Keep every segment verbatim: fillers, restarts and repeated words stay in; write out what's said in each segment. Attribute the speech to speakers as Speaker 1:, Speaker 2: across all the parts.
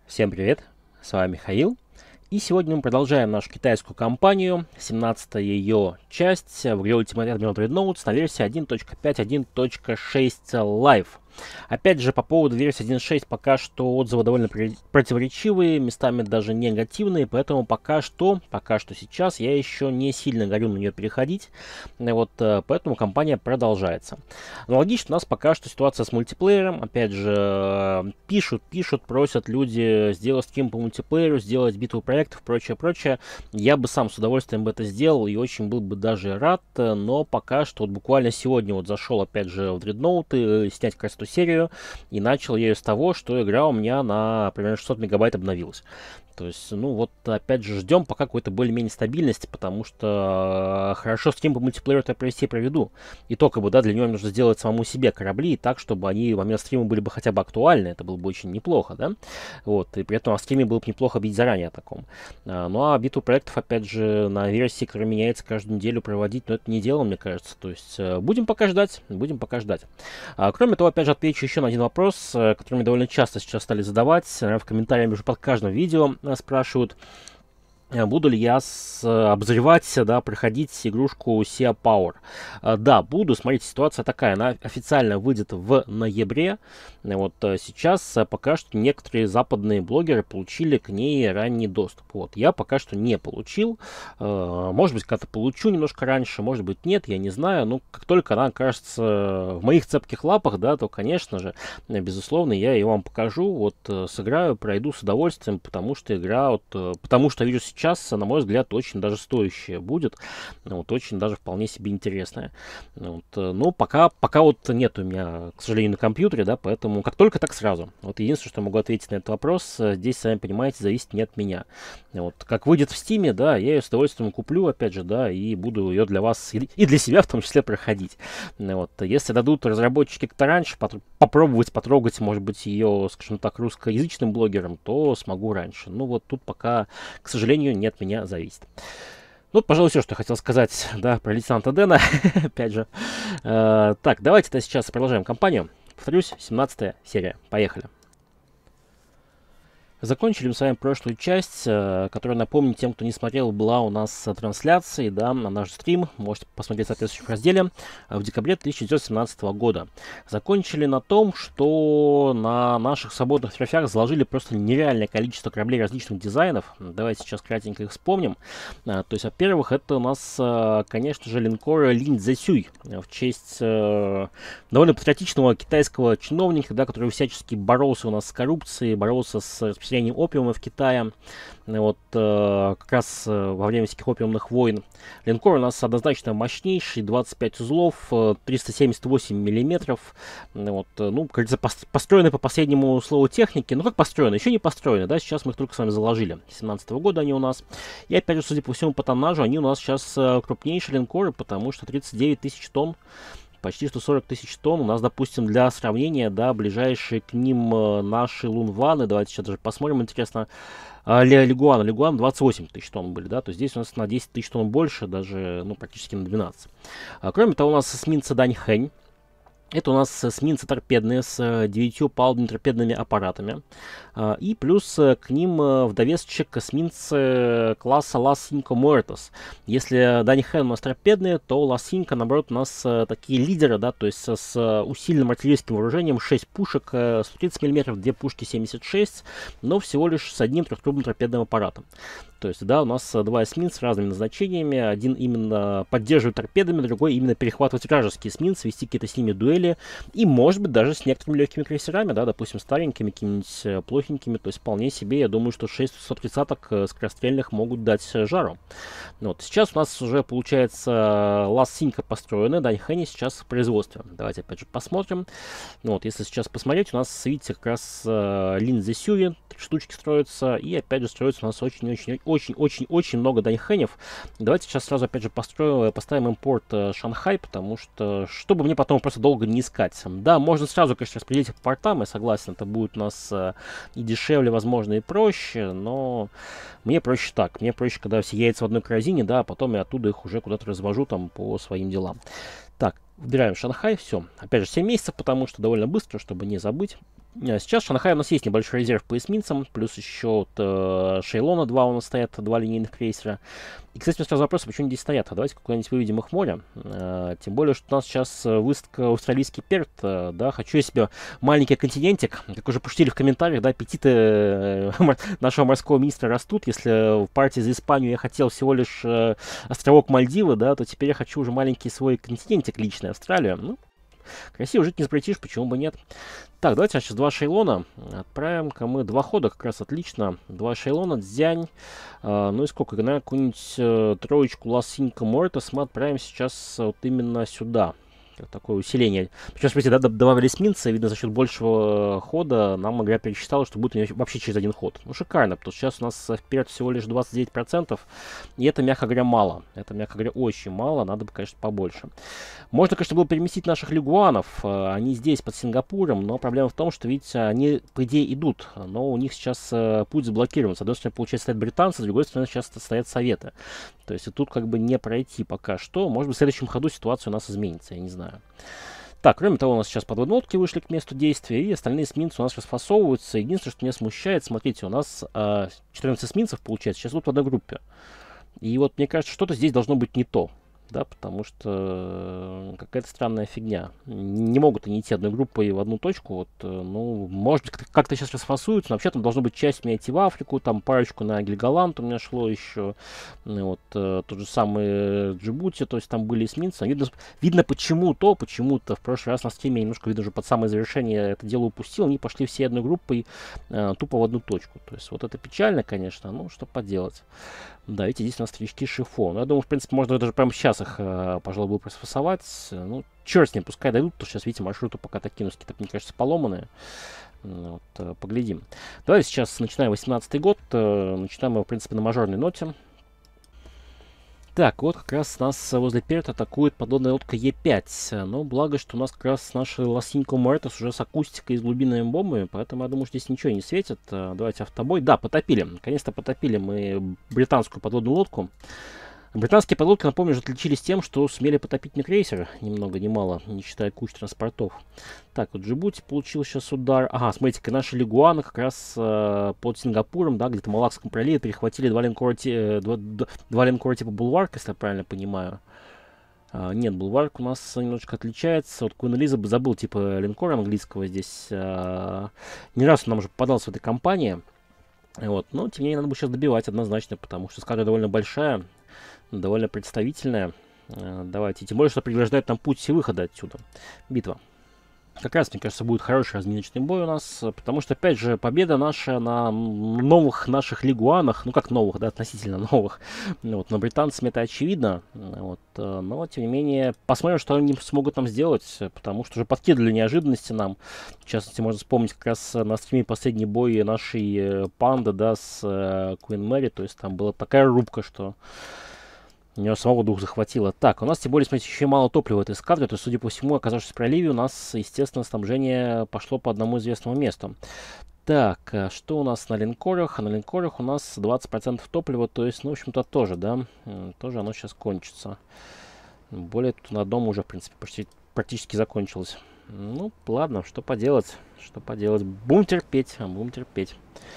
Speaker 1: Всем привет, с вами Михаил. И сегодня мы продолжаем нашу китайскую кампанию, семнадцатая ее часть в игре Ultimate Admiral Dreadnought на версии один точка пять точка один точка шесть Live. Опять же, по поводу версии один точка шесть пока что отзывы довольно противоречивые, местами даже негативные, поэтому пока что, пока что сейчас я еще не сильно горю на нее переходить, вот, поэтому кампания продолжается. Аналогично у нас пока что ситуация с мультиплеером, опять же, пишут, пишут, просят люди сделать стрим по мультиплееру, сделать битву проектов, прочее, прочее. Я бы сам с удовольствием бы это сделал и очень был бы даже рад, но пока что вот буквально сегодня вот зашел опять же в Dreadnought снять как раз эту серию, и начал я ее с того, что игра у меня на примерно шестьсот мегабайт обновилась. То есть, ну вот, опять же, ждем пока какой-то более-менее стабильности, потому что э, хорошо стрим по мультиплееру я провести проведу. И только бы, да, для него нужно сделать самому себе корабли так, чтобы они во момент стрима были бы хотя бы актуальны. Это было бы очень неплохо, да. Вот, и при этом о стриме было бы неплохо бить заранее о таком. А, ну, а битву проектов, опять же, на версии, которая меняется каждую неделю, проводить, но это не дело, мне кажется. То есть, э, будем пока ждать, будем пока ждать. А, кроме того, опять же, отвечу еще на один вопрос, э, который мне довольно часто сейчас стали задавать, э, в комментариях уже под каждым видео спрашивают, буду ли я с, обозревать, да, проходить игрушку Sea Power. А, да, буду. Смотрите, ситуация такая. Она официально выйдет в ноябре. Вот сейчас пока что некоторые западные блогеры получили к ней ранний доступ. Вот. Я пока что не получил. А, может быть, когда-то получу немножко раньше, может быть, нет, я не знаю. Но как только она окажется в моих цепких лапах, да, то, конечно же, безусловно, я ее вам покажу. Вот сыграю, пройду с удовольствием, потому что игра, вот, потому что вижу сейчас, на мой взгляд, очень даже стоящая будет. Вот, очень даже вполне себе интересная. Вот, но пока, пока вот нет у меня, к сожалению, на компьютере, да, поэтому как только, так сразу. Вот единственное, что могу ответить на этот вопрос, здесь, сами понимаете, зависит не от меня. Вот, как выйдет в Стиме, да, я ее с удовольствием куплю, опять же, да, и буду ее для вас и для себя в том числе проходить. Вот, если дадут разработчики как-то раньше попробовать, потрогать, может быть, ее, скажем так, русскоязычным блогерам, то смогу раньше. Ну вот тут пока, к сожалению, не от меня зависит. Ну, пожалуй, все, что я хотел сказать, да, про лейтенанта Дэна, опять же. Э, так, давайте-то сейчас продолжаем кампанию. Повторюсь, семнадцатая серия. Поехали. Закончили мы с вами прошлую часть, э, которая, напомню, тем, кто не смотрел, была у нас трансляцией, да, на наш стрим. Можете посмотреть в соответствующем разделе в декабре тысяча девятьсот семнадцатого года. Закончили на том, что на наших свободных трофеях заложили просто нереальное количество кораблей различных дизайнов. Давайте сейчас кратенько их вспомним. А, то есть, во-первых, это у нас, а, конечно же, линкор Линь Цзэсюй в честь а, довольно патриотичного китайского чиновника, да, который всячески боролся у нас с коррупцией, боролся с распространением опиума в Китае, вот э, как раз э, во время всяких опиумных войн. Линкор у нас однозначно мощнейший, двадцать пять узлов, э, триста семьдесят восемь миллиметров, вот, э, ну, как говорится, построены по последнему слову техники, ну как построены, еще не построены, да, сейчас мы их только с вами заложили, семнадцатого года они у нас, и опять же, судя по всему, по тоннажу, они у нас сейчас э, крупнейшие линкоры, потому что тридцать девять тысяч тонн, почти сто сорок тысяч тонн. У нас, допустим, для сравнения, да, ближайшие к ним э, наши лунваны, давайте сейчас даже посмотрим, интересно, э, Лигуан, Лигуан двадцать восемь тысяч тонн были, да, то есть здесь у нас на десять тысяч тонн больше, даже, ну, практически на двенадцать. А, кроме того, у нас эсминцы Даньхэнь. Это у нас эсминцы торпедные с девятью палубными торпедными аппаратами. И плюс к ним в довесочек эсминцы класса Las Cinco Muertos. Если Данихэн у нас торпедные, то Las Cinco, наоборот, у нас такие лидеры, да, то есть с усиленным артиллерийским вооружением, шесть пушек, сто тридцать миллиметров, две пушки семьдесят шесть, но всего лишь с одним трехтрубным торпедным аппаратом. То есть, да, у нас два эсминца с разными назначениями. Один именно поддерживает торпедами, другой именно перехватывает вражеские эсминцы, вести какие-то с ними дуэли. И, может быть, даже с некоторыми легкими крейсерами, да, допустим, старенькими, какими-нибудь плохенькими. То есть, вполне себе, я думаю, что шесть сто тридцаток скорострельных могут дать жару. Вот. Сейчас у нас уже, получается, Las Cinco построены, Даньхэнь сейчас в производстве. Давайте, опять же, посмотрим. Вот, если сейчас посмотреть, у нас, видите, как раз Линь Цзэсюй, три штучки строятся. И, опять же, строится у нас очень-очень очень-очень-очень много Даньхэнев. Давайте сейчас сразу, опять же, построю, поставим импорт э, Шанхай, потому что, чтобы мне потом просто долго не искать. Да, можно сразу, конечно, распределить по портам, я согласен, это будет у нас э, и дешевле, возможно, и проще, но мне проще так. Мне проще, когда все яйца в одной корзине, да, а потом я оттуда их уже куда-то развожу там по своим делам. Так, выбираем Шанхай, все. Опять же, семь месяцев, потому что довольно быстро, чтобы не забыть. Сейчас в Шанхае у нас есть небольшой резерв по эсминцам, плюс еще вот, э, Шейлона два у нас стоят, два линейных крейсера. И, кстати, у меня сразу вопрос, почему они здесь стоят? А давайте куда-нибудь выведем их в море. Э, тем более, что у нас сейчас выставка австралийский перт, э, да, хочу я себе маленький континентик, как уже пошутили в комментариях, да, аппетиты э, нашего морского министра растут. Если в партии за Испанию я хотел всего лишь э, островок Мальдивы, да, то теперь я хочу уже маленький свой континентик личный, Австралию. Ну, красиво жить не запретишь, почему бы нет. Так, давайте сейчас два Шейлона. Отправим-ка мы два хода, как раз отлично. Два Шейлона, Дзянь. Э, ну и сколько? Наверное, какую-нибудь э, троечку Ласинка Мортас мы отправим сейчас вот именно сюда. Такое усиление. Причем, смотрите, да, добавили эсминца, видно, за счет большего хода нам игра пересчитала, что будет у нее вообще через один ход. Ну, шикарно, потому что сейчас у нас вперед всего лишь двадцать девять процентов, и это, мягко говоря, мало. Это, мягко говоря, очень мало, надо бы, конечно, побольше. Можно, конечно, было переместить наших лягуанов, они здесь, под Сингапуром, но проблема в том, что, видите, они, по идее, идут, но у них сейчас путь заблокирован. С одной стороны, получается, стоят британцы, с другой стороны, сейчас стоят советы. То есть и тут как бы не пройти пока что. Может быть, в следующем ходу ситуация у нас изменится, я не знаю. Так, кроме того, у нас сейчас подводные лодки вышли к месту действия, и остальные эсминцы у нас расфасовываются. Единственное, что меня смущает, смотрите, у нас э, четырнадцать эсминцев, получается, сейчас идут в одной группе. И вот мне кажется, что-то здесь должно быть не то. Да, потому что какая-то странная фигня. Не могут они идти одной группой в одну точку. Вот, ну, может быть, как-то сейчас расфасуются, но вообще там должно быть часть у меня идти в Африку, там парочку на Гельголанд у меня шло еще. Вот, тот же самый Джибути, то есть там были эсминцы. Видно, видно почему-то, почему-то в прошлый раз на стриме немножко, видно, уже под самое завершение это дело упустил. Они пошли все одной группой э, тупо в одну точку. То есть вот это печально, конечно, ну, что поделать. Да, видите, здесь у нас стрички шифон. Ну, я думаю, в принципе, можно даже прямо сейчас их, э, пожалуй, будет расфасовать. Ну, черт с ним, пускай дойдут, потому что сейчас, видите, маршруты пока такие, какие-то, мне кажется, поломанные. Вот, э, поглядим. Давайте сейчас начинаем восемнадцатый год. Э, начинаем его, в принципе, на мажорной ноте. Так, вот как раз нас возле перта атакует подводная лодка Е пять. Но благо, что у нас как раз наши Ласинко Мортас уже с акустикой и с глубинными бомбами, поэтому я думаю, что здесь ничего не светит. Давайте автобой. Да, потопили. Наконец-то потопили мы британскую подводную лодку. Британские подлодки, напомню, же отличились тем, что сумели потопить не крейсер, ни много ни мало, не считая куч транспортов. Так, вот Джибути получил сейчас удар. Ага, смотрите-ка, наши лягуаны как раз э, под Сингапуром, да, где-то в Малакском проливе перехватили два линкора, э, два, два линкора типа Булварк, если я правильно понимаю. А, нет, Булварк у нас немножечко отличается. Вот Куин Элизабет забыл типа линкора английского здесь. А, не раз он нам уже попадался в этой компании. Вот, но тем не менее надо будет сейчас добивать однозначно, потому что скадра довольно большая. Довольно представительная. Давайте. Тем более, что преграждает нам путь и выхода отсюда. Битва. Как раз, мне кажется, будет хороший разминочный бой у нас. Потому что, опять же, победа наша на новых наших лягуанах. Ну, как новых, да, относительно новых. Вот, но британцами это очевидно. Вот, но, тем не менее, посмотрим, что они смогут нам сделать. Потому что уже подкидывали неожиданности нам. В частности, можно вспомнить как раз на стриме последний бой нашей панды, да, с Куин Мэри. То есть там была такая рубка, что... У него самого дух захватило. Так, у нас, тем более, смотрите, еще мало топлива в этой эскадре. То есть, судя по всему, оказавшись в проливе, у нас, естественно, снабжение пошло по одному известному месту. Так, что у нас на линкорах? На линкорах у нас двадцать процентов топлива. То есть, ну, в общем-то, тоже, да. Тоже оно сейчас кончится. Более, тут на одном уже, в принципе, почти практически закончилось. Ну, ладно, что поделать. Что поделать. Будем терпеть. Будем терпеть.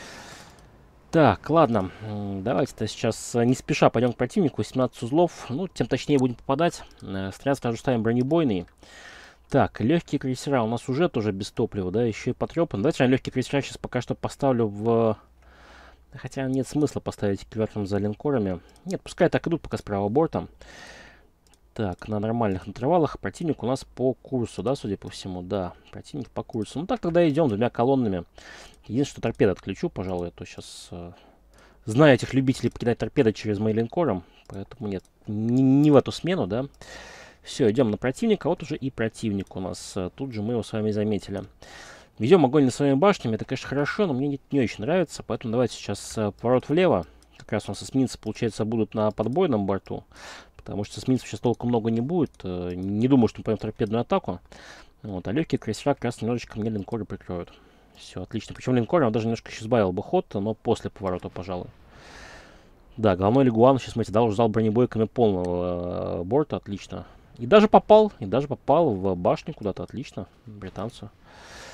Speaker 1: Так, ладно, давайте-то сейчас не спеша пойдем к противнику. семнадцать узлов, ну, тем точнее будем попадать. Снаряд сразу ставим бронебойный. Так, легкие крейсера у нас уже тоже без топлива, да, еще и потрепан. Давайте я легкие крейсера сейчас пока что поставлю в... Хотя нет смысла поставить кверхом за линкорами. Нет, пускай так идут пока с правого борта. Так, на нормальных интервалах противник у нас по курсу, да, судя по всему, да, противник по курсу. Ну так тогда идем двумя колоннами. Единственное, что торпеды отключу, пожалуй, а то сейчас э, знаю этих любителей покидать торпеды через мои линкором, поэтому нет, не, не в эту смену, да. Все, идем на противника, вот уже и противник у нас, тут же мы его с вами заметили. Ведем огонь над своими башнями, это, конечно, хорошо, но мне не, не очень нравится, поэтому давайте сейчас э, поворот влево. Как раз у нас эсминцы, получается, будут на подбойном борту. Потому что эсминцев сейчас толком много не будет. Не думаю, что мы пойдем торпедную атаку. Вот, а легкие крейсера как раз немножечко мне линкоры прикроют. Все, отлично. Причем линкоры он даже немножко еще сбавил бы ход, но после поворота, пожалуй. Да, головной лягуан сейчас, смотрите, да, уже ждал бронебойками полного э, борта. Отлично. И даже попал, и даже попал в башню куда-то. Отлично. Британцу.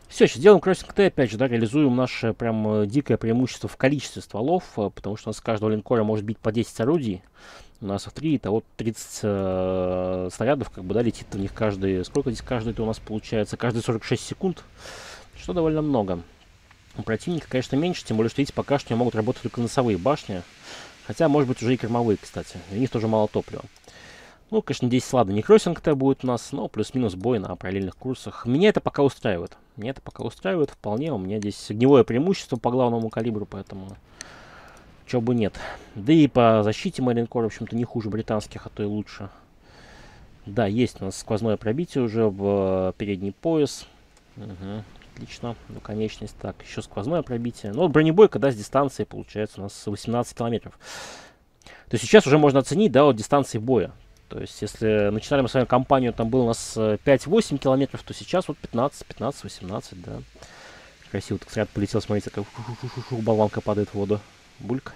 Speaker 1: Все, сейчас делаем кроссинг Т, опять же, да, реализуем наше прям дикое преимущество в количестве стволов, потому что у нас с каждого линкора может бить по десять орудий. У нас их три, это вот тридцать э, снарядов, как бы, да, летит в них каждый. Сколько здесь каждый это у нас получается? Каждые сорок шесть секунд, что довольно много. У противника, конечно, меньше, тем более, что, видите, пока что не могут работать только носовые башни. Хотя, может быть, уже и кормовые, кстати. У них тоже мало топлива. Ну, конечно, здесь, ладно, не кроссинг-то будет у нас, но плюс-минус бой на параллельных курсах. Меня это пока устраивает. Меня это пока устраивает вполне. У меня здесь огневое преимущество по главному калибру, поэтому чего бы нет. Да и по защите мои линкоры, в общем-то, не хуже британских, а то и лучше. Да, есть у нас сквозное пробитие уже в передний пояс. Угу, отлично, ну, конечность. Так, еще сквозное пробитие. Ну, вот бронебойка, да, с дистанции получается у нас восемнадцать километров. То есть сейчас уже можно оценить, да, от дистанции боя. То есть, если начинали мы с вами кампанию, там было у нас пять-восемь километров, то сейчас вот пятнадцать, пятнадцать, восемнадцать, да. Красиво так снаряд полетел, смотрите, как болванка падает в воду. Бульк.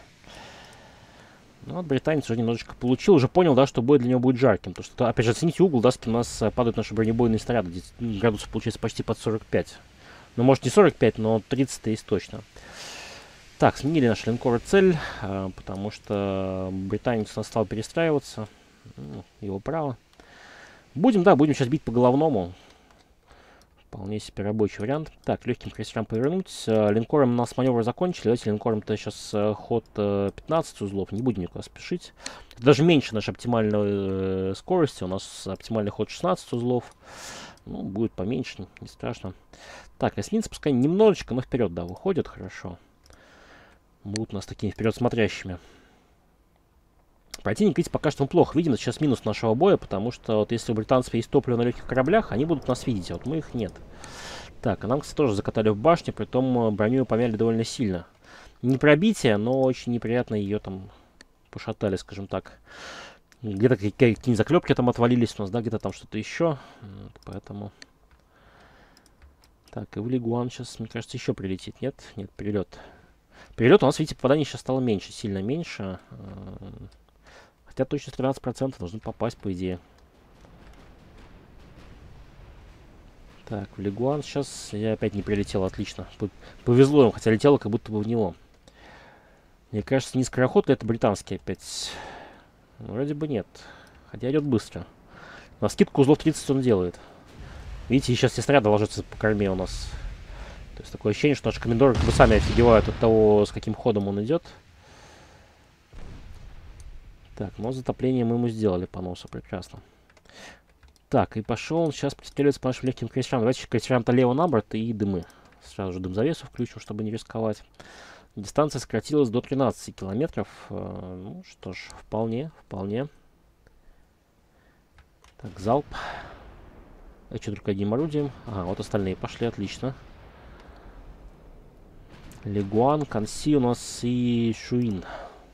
Speaker 1: Ну, вот британец уже немножечко получил, уже понял, да, что бой для него будет жарким. Потому что, опять же, оцените угол, да, с кем у нас падают наши бронебойные снаряды. Здесь градусов получается почти под сорок пять. Ну, может, не сорок пять, но тридцать есть точно. Так, сменили наш линкор цель, потому что британец у нас стал перестраиваться. Ну, его право. Будем, да, будем сейчас бить по головному. Вполне себе рабочий вариант. Так, легким крейсерам повернуть. Линкором у нас маневр закончили. Давайте линкором-то сейчас ход пятнадцать узлов. Не будем никуда спешить. Это даже меньше нашей оптимальной э, скорости. У нас оптимальный ход шестнадцать узлов. Ну, будет поменьше, не страшно. Так, эсминцы пускай немножечко, но вперед, да, выходят. Хорошо. Будут у нас такими вперед смотрящими. Противник, видите, пока что он плохо виден. Это сейчас минус нашего боя, потому что вот если у британцев есть топливо на легких кораблях, они будут нас видеть, а вот мы их нет. Так, а нам, кстати, тоже закатали в башню, притом броню помяли довольно сильно. Не пробитие, но очень неприятно ее там пошатали, скажем так. Где-то какие-нибудь заклепки там отвалились у нас, да, где-то там что-то еще. Вот, поэтому... Так, и в Лигуан сейчас, мне кажется, еще прилетит. Нет? Нет, перелет. Перелет у нас, видите, попаданий сейчас стало меньше, сильно меньше. Хотя точно тринадцать процентов должны попасть, по идее. Так, в Лигуан сейчас я опять не прилетел, отлично. Повезло им, хотя летело как будто бы в него. Мне кажется, не скороход, это британский опять. Ну, вроде бы нет. Хотя идет быстро. На скидку узлов тридцать он делает. Видите, сейчас все снаряды ложатся по корме у нас. То есть такое ощущение, что наши комендоры как бы сами офигевают от того, с каким ходом он идет. Так, но затопление мы ему сделали по носу, прекрасно. Так, и пошел он сейчас пристреливаться по нашим легким крейсерам. Давайте крейсерам-то лево на борт и дымы. Сразу же дым-завесу включим, чтобы не рисковать. Дистанция сократилась до тринадцати километров. Ну что ж, вполне, вполне. Так, залп. А что, только одним орудием? Ага, вот остальные пошли, отлично. Лигуан, Канси у нас и Шуин.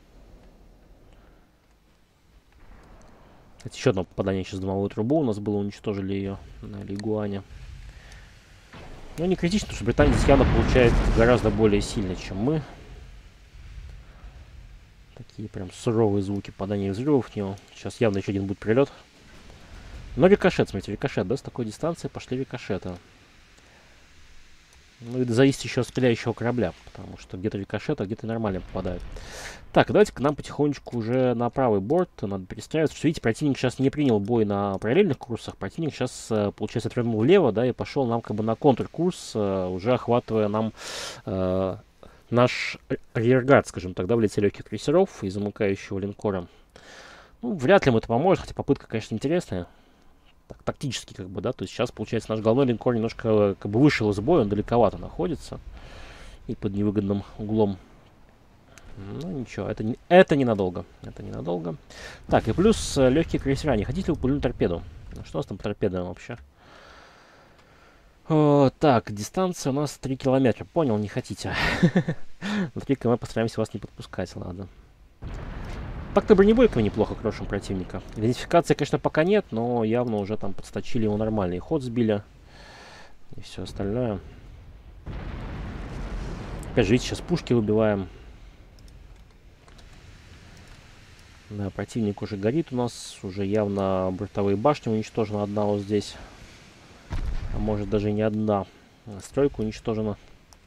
Speaker 1: Это еще одно попадание через дымовую трубу у нас было, уничтожили ее на Лигуане. Но не критично, потому что британец явно получает гораздо более сильно, чем мы. Такие прям суровые звуки попадания взрывов в него. Сейчас явно еще один будет прилет. Но рикошет, смотрите, рикошет, да, с такой дистанции пошли рикошеты. Ну, это зависит еще от стреляющего корабля, потому что где-то рикошет, а где-то нормально попадает. Так, давайте к нам потихонечку уже на правый борт надо перестраиваться. Потому что, видите, противник сейчас не принял бой на параллельных курсах. Противник сейчас, получается, отвернул влево, да, и пошел нам как бы на контркурс, уже охватывая нам э, наш реаргард, скажем так, да, в лице легких крейсеров и замыкающего линкора. Ну, вряд ли ему это поможет, хотя попытка, конечно, интересная. Так, тактически, как бы, да, то есть сейчас, получается, наш головной линкор немножко, как бы, вышел из боя, он далековато находится и под невыгодным углом. Ну, ничего, это, не, это ненадолго, это ненадолго. Так, и плюс легкие крейсера, не хотите ли вы пульнуть торпеду? Ну, что у нас там по торпедам вообще? О, так, дистанция у нас три километра, понял, не хотите. На три километра постараемся вас не подпускать, ладно. Так-то бронебойками неплохо крошим противника. Идентификации, конечно, пока нет, но явно уже там подсточили ему нормальный ход, сбили. И все остальное. Опять же, видите, сейчас пушки выбиваем. Да, противник уже горит у нас. Уже явно бортовые башни уничтожена одна вот здесь. А может даже и не одна. Стройка уничтожена.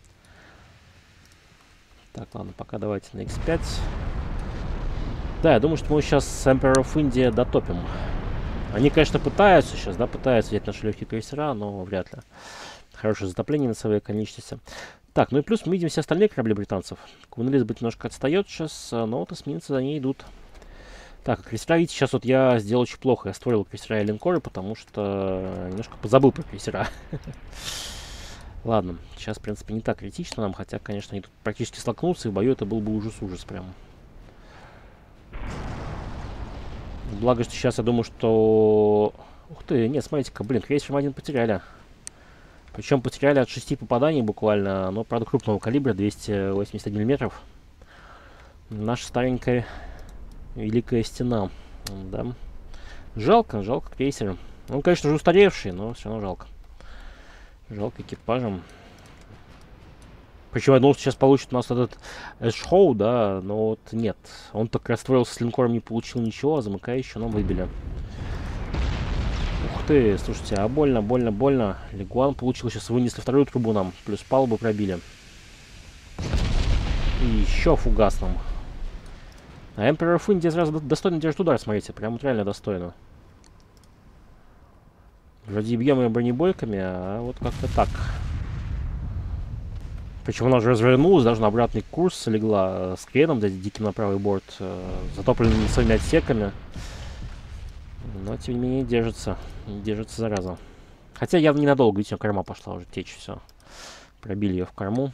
Speaker 1: Так, ладно, пока давайте на икс пять. Да, я думаю, что мы сейчас с Emperor of India дотопим. Они, конечно, пытаются сейчас, да, пытаются взять наши легкие крейсера, но вряд ли. Хорошее затопление на своей конечности. Так, ну и плюс мы видим все остальные корабли британцев. Queen Elizabeth немножко отстает сейчас, но вот эсминцы за ней идут. Так, крейсера, видите, сейчас вот я сделал очень плохо. Я строил крейсера и линкоры, потому что немножко позабыл про крейсера. Ладно, сейчас, в принципе, не так критично нам, хотя, конечно, они тут практически столкнутся, и в бою это был бы ужас-ужас прям. Благо, что сейчас я думаю, что... Ух ты, нет, смотрите-ка, блин, крейсер мы один потеряли. Причем потеряли от шести попаданий буквально, но, правда, крупного калибра, двести восемьдесят один миллиметров. Наша старенькая Великая Стена. Да. Жалко, жалко крейсер. Он, конечно же, устаревший, но все равно жалко. Жалко экипажем. Причем я думал, что сейчас получит у нас этот Эшхоу, да, но вот нет. Он так расстроился с линкором, не получил ничего, а замыкающего нам выбили. Ух ты, слушайте, а больно, больно, больно. Лигуан получил, сейчас вынесли вторую трубу нам, плюс палубу пробили. И еще фугас нам. А Emperor of India сразу достойно держит удар, смотрите, прям вот реально достойно. Вроде бьем ее бронебойками, а вот как-то так. Причем она уже развернулась, даже на обратный курс легла с креном, диким на правый борт, затопленными своими отсеками. Но, тем не менее, держится. Держится, зараза. Хотя явно ненадолго, видите, корма пошла уже течь, все. Пробили ее в корму.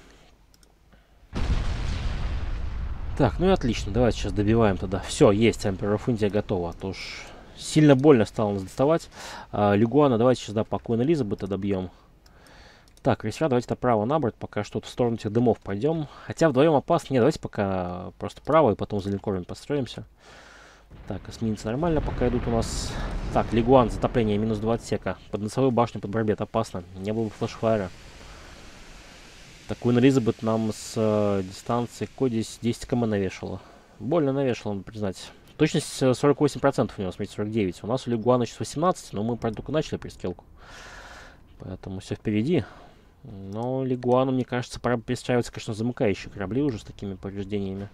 Speaker 1: Так, ну и отлично, давайте сейчас добиваем тогда. Все, есть, Emperor of India готова. А то уж сильно больно стало нас доставать. А, Лигуана, давайте сейчас, да, по Queen Elizabeth добьем. Так, крейсера, давайте направо на борт, пока что-то в сторону этих дымов пойдем. Хотя вдвоем опасно. Не, давайте пока просто право, и потом за линкорами построимся. Так, эсминцы нормально пока идут у нас. Так, Лигуан, затопление, минус два отсека. Под носовой башней, под барбет, опасно. Не было бы флешфайра. Так, Queen Elizabeth нам с э, дистанции какой здесь десять км навешала. Больно навешала, надо признать. Точность сорок восемь процентов у него, смотрите, сорок девять. У нас у Лигуана сейчас восемнадцать, но мы, правда, только начали пристрелку. Поэтому все впереди. Но Лигуану, мне кажется, пора перестраиваться, конечно, замыкающие корабли уже с такими повреждениями.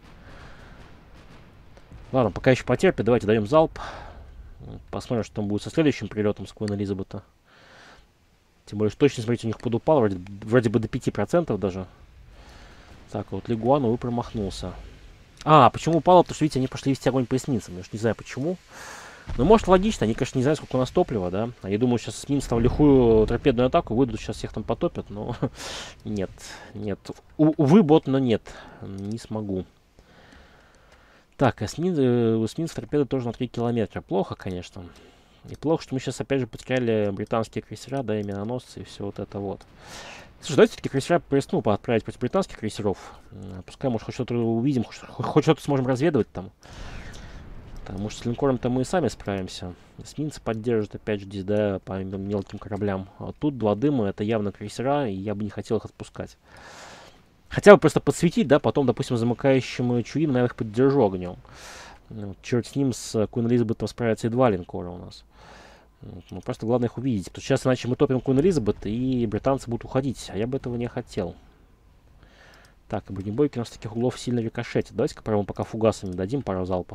Speaker 1: Ладно, пока еще потерпит, давайте даем залп. Посмотрим, что там будет со следующим прилетом с Queen Elizabeth. Тем более, что точно, смотрите, у них подупал, вроде, вроде бы до пяти процентов даже. Так, вот Лигуан, увы, промахнулся. А, почему упало? Потому что, видите, они пошли вести огонь по эсминцам. Я ж не знаю, почему. Ну, может, логично. Они, конечно, не знают, сколько у нас топлива, да. Они думают, сейчас эсминцы там лихую торпедную атаку выйдут, сейчас всех там потопят, но нет, нет. У увы, бот, но нет. Не смогу. Так, эсмин, э, эсминцы торпеды тоже на три километра. Плохо, конечно. И плохо, что мы сейчас опять же потеряли британские крейсера, да, и миноносцы, и все вот это вот. Слушай, давайте все-таки крейсера пресну отправить против британских крейсеров. Пускай, может, хоть что-то увидим, хоть, хоть что-то сможем разведывать там. Потому что с линкором-то мы и сами справимся. Эсминцы поддержат, опять же, здесь, да, по мелким кораблям. А вот тут два дыма, это явно крейсера, и я бы не хотел их отпускать. Хотя бы просто подсветить, да, потом, допустим, замыкающим Чуином я их поддержу огнем. Вот, черт с ним, с Queen Elizabeth справятся и два линкора у нас. Вот, ну, просто главное их увидеть. Потому что сейчас иначе мы топим Queen Elizabeth, и британцы будут уходить. А я бы этого не хотел. Так, и бронебойки у нас с таких углов сильно рикошетят. Давайте-ка прямо пока фугасами дадим пару залпов.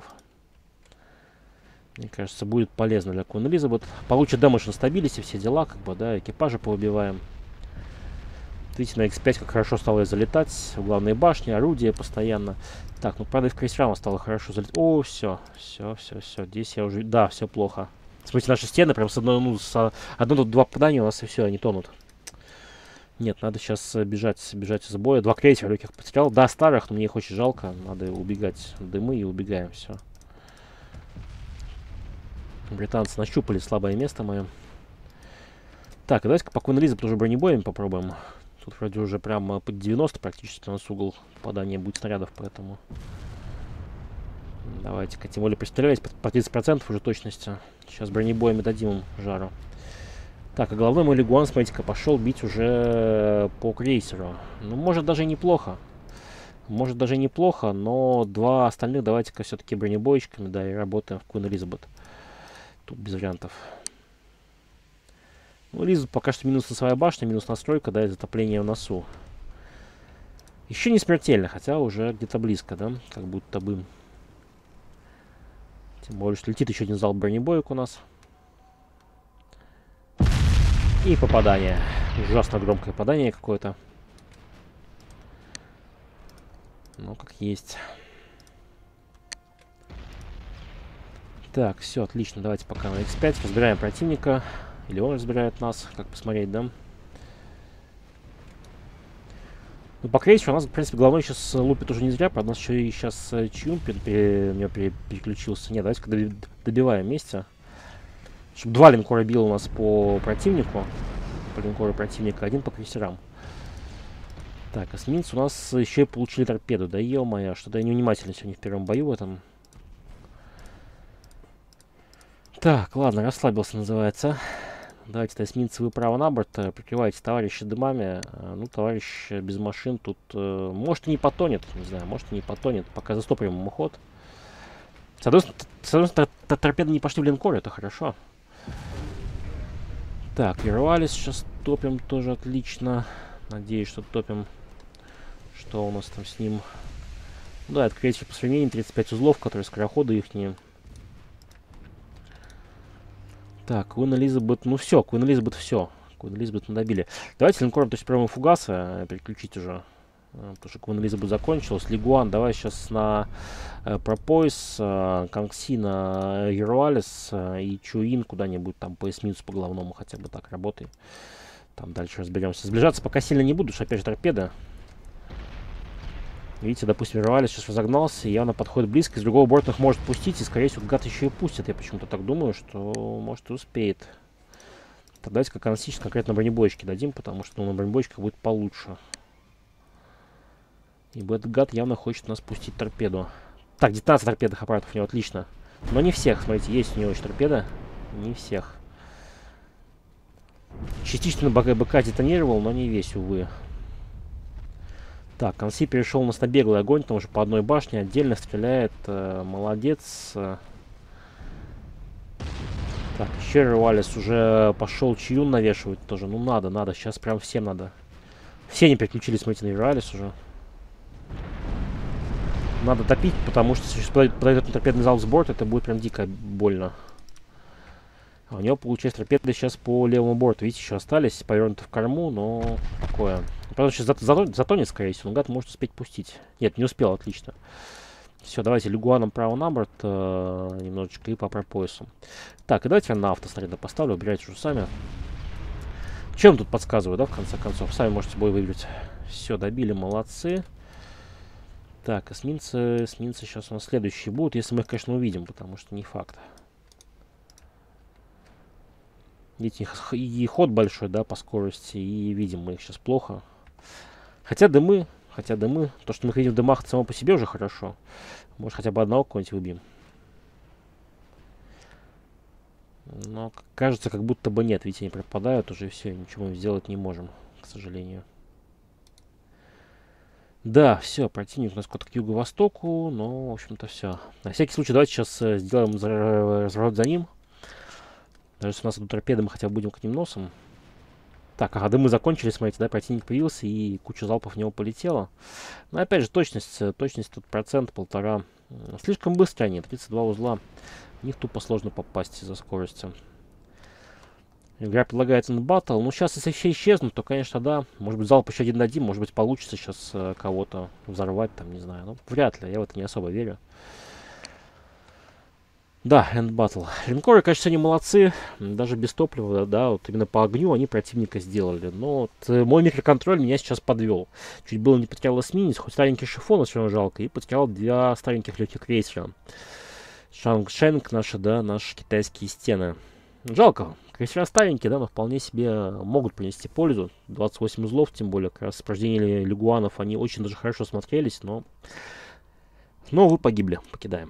Speaker 1: Мне кажется, будет полезно для Queen Elizabeth. Получит дэмэдж на стабилити, все дела, как бы, да, экипажи поубиваем. Видите, на икс пять как хорошо стало залетать. В главные башни, орудия постоянно. Так, ну, правда, и в крейсера стало хорошо залетать. О, все, все, все, все. Здесь я уже... Да, все плохо. Смотрите, наши стены прям с одной, ну, с одно-два попадания у нас, и все, они тонут. Нет, надо сейчас бежать, бежать из боя. Два крейсера легких потерял. Да, старых, но мне их очень жалко. Надо убегать в дымы и убегаем, все. Британцы нащупали слабое место мое. Так, давайте-ка по Queen Elizabeth уже бронебоями попробуем. Тут вроде уже прям под девяносто практически у нас угол попадания будет снарядов, поэтому... Давайте-ка, тем более пристрелять по тридцать процентов уже точности. Сейчас бронебоями дадим им жару. Так, а головной мой Лигуан, смотрите-ка, пошел бить уже по крейсеру. Ну, может, даже неплохо. Может, даже неплохо, но два остальных давайте-ка все-таки бронебойчиками, да, и работаем в Queen Elizabeth. Тут без вариантов. Ну, Лиза пока что минус носовая башня, минус настройка, да, и затопление в носу. Еще не смертельно, хотя уже где-то близко, да, как будто бы. Тем более, что летит еще один залп бронебоек у нас. И попадание. Ужасно громкое попадание какое-то. Ну, как есть. Так, все, отлично. Давайте пока на икс пять разбираем противника. Или он разбирает нас, как посмотреть, да? Ну, по крейсеру у нас, в принципе, головной сейчас лупит уже не зря. Правда, у нас еще и сейчас Чиун пере, пере, пере, переключился. Нет, давайте добиваем вместе. Чтобы два линкора било у нас по противнику. По линкору противника, один по крейсерам. Так, эсминцы у нас еще и получили торпеду. Да ё-моё, что-то я невнимательно сегодня в первом бою в этом. Так, ладно, расслабился, называется. Давайте-то, эсминцы, вы право на борт. Прикрывайте товарища дымами. Ну, товарищ без машин тут... Э, может и не потонет, не знаю, может и не потонет. Пока застопорим ему ход. С одной стороны, торпеды не пошли в линкор, это хорошо. Так, Ирвалис сейчас топим тоже отлично. Надеюсь, что топим. Что у нас там с ним? Да, это крейсер по сравнению, тридцать пять узлов, которые скороходы ихние. Так, Куин Элизабет, ну все, Куин Элизабет все. Куин Элизабет мы добили. Давайте линкором, то есть прямо фугаса переключить уже. Потому что Куин Элизабет закончилась. Лигуан, давай сейчас на э, Пропойс, э, Кангси на Еруалис э, и Чуин куда-нибудь там по эсминцу по головному хотя бы так работай. Там дальше разберемся. Сближаться пока сильно не буду, что опять же торпеда. Видите, допустим, Еруалис сейчас разогнался, и явно подходит близко. Из другого борта их может пустить, и скорее всего гад еще и пустит. Я почему-то так думаю, что может и успеет. Тогда давайте как Кангси конкретно бронебойчики дадим, потому что ну, на бронебойчиках будет получше. Ибо этот гад явно хочет нас пустить торпеду. Так, детонация торпедных аппаратов у него отлично. Но не всех, смотрите, есть у него еще торпеда. Не всех. Частично БК детонировал, но не весь, увы. Так, Кангси перешел у нас на беглый огонь, потому что по одной башне отдельно стреляет. Э, молодец. Так, еще Руалис уже пошел Чиюн навешивать тоже. Ну надо, надо, сейчас прям всем надо. Все не переключились, смотрите, на Руалис уже. Надо топить, потому что если подойдет на торпедный залп с борта, это будет прям дико больно. А у него, получается, торпеды сейчас по левому борту. Видите, еще остались, повернуты в корму, но такое. Правда, сейчас затонет, затонет, скорее всего, но гад может успеть пустить. Нет, не успел, отлично. Все, давайте Лигуаном право на борт э, немножечко и по пропоясу. Так, и давайте я на автоснаряда поставлю, убирайте уже сами. Чем тут подсказываю, да, в конце концов? Сами можете бой выиграть. Все, добили, молодцы. Так, эсминцы, эсминцы сейчас у нас следующие будут, если мы их, конечно, увидим, потому что не факт. Видите, и ход большой, да, по скорости, и видим мы их сейчас плохо. Хотя дымы, хотя дымы, то, что мы их видим в дымах, само по себе уже хорошо. Может, хотя бы одного кого-нибудь выбьем. Но кажется, как будто бы нет, видите, они пропадают уже, все, ничего мы сделать не можем, к сожалению. Да, все, противник у нас куда-то к юго-востоку, но, в общем-то, все. На всякий случай, давайте сейчас э, сделаем разворот за ним. Даже если у нас идут торпеды, мы хотя бы будем к ним носом. Так, ага, дымы закончились, смотрите, да, противник появился, и куча залпов в него полетела. Но, опять же, точность, точность тут процент, полтора. Слишком быстро они, тридцать два узла. В них тупо сложно попасть из-за скорости. Игра предлагает на батл. Ну, сейчас, если все исчезнут, то, конечно, да. Может быть, залп еще один дадим. Может быть, получится сейчас э, кого-то взорвать, там, не знаю. Ну, вряд ли. Я в это не особо верю. Да, End Battle. Линкоры, конечно, они молодцы. Даже без топлива, да, вот именно по огню они противника сделали. Но вот, э, мой микроконтроль меня сейчас подвел. Чуть было не потерял эсминец, хоть старенький шифон, все равно жалко. И потерял два стареньких легких крейсера. Шанг-Шенг наши, да, наши китайские стены. Жалко. Крейсера старенькие, да, но вполне себе могут принести пользу. двадцать восемь узлов, тем более, как раз сопровождение лигуанов, они очень даже хорошо смотрелись, но... Но вы погибли, покидаем.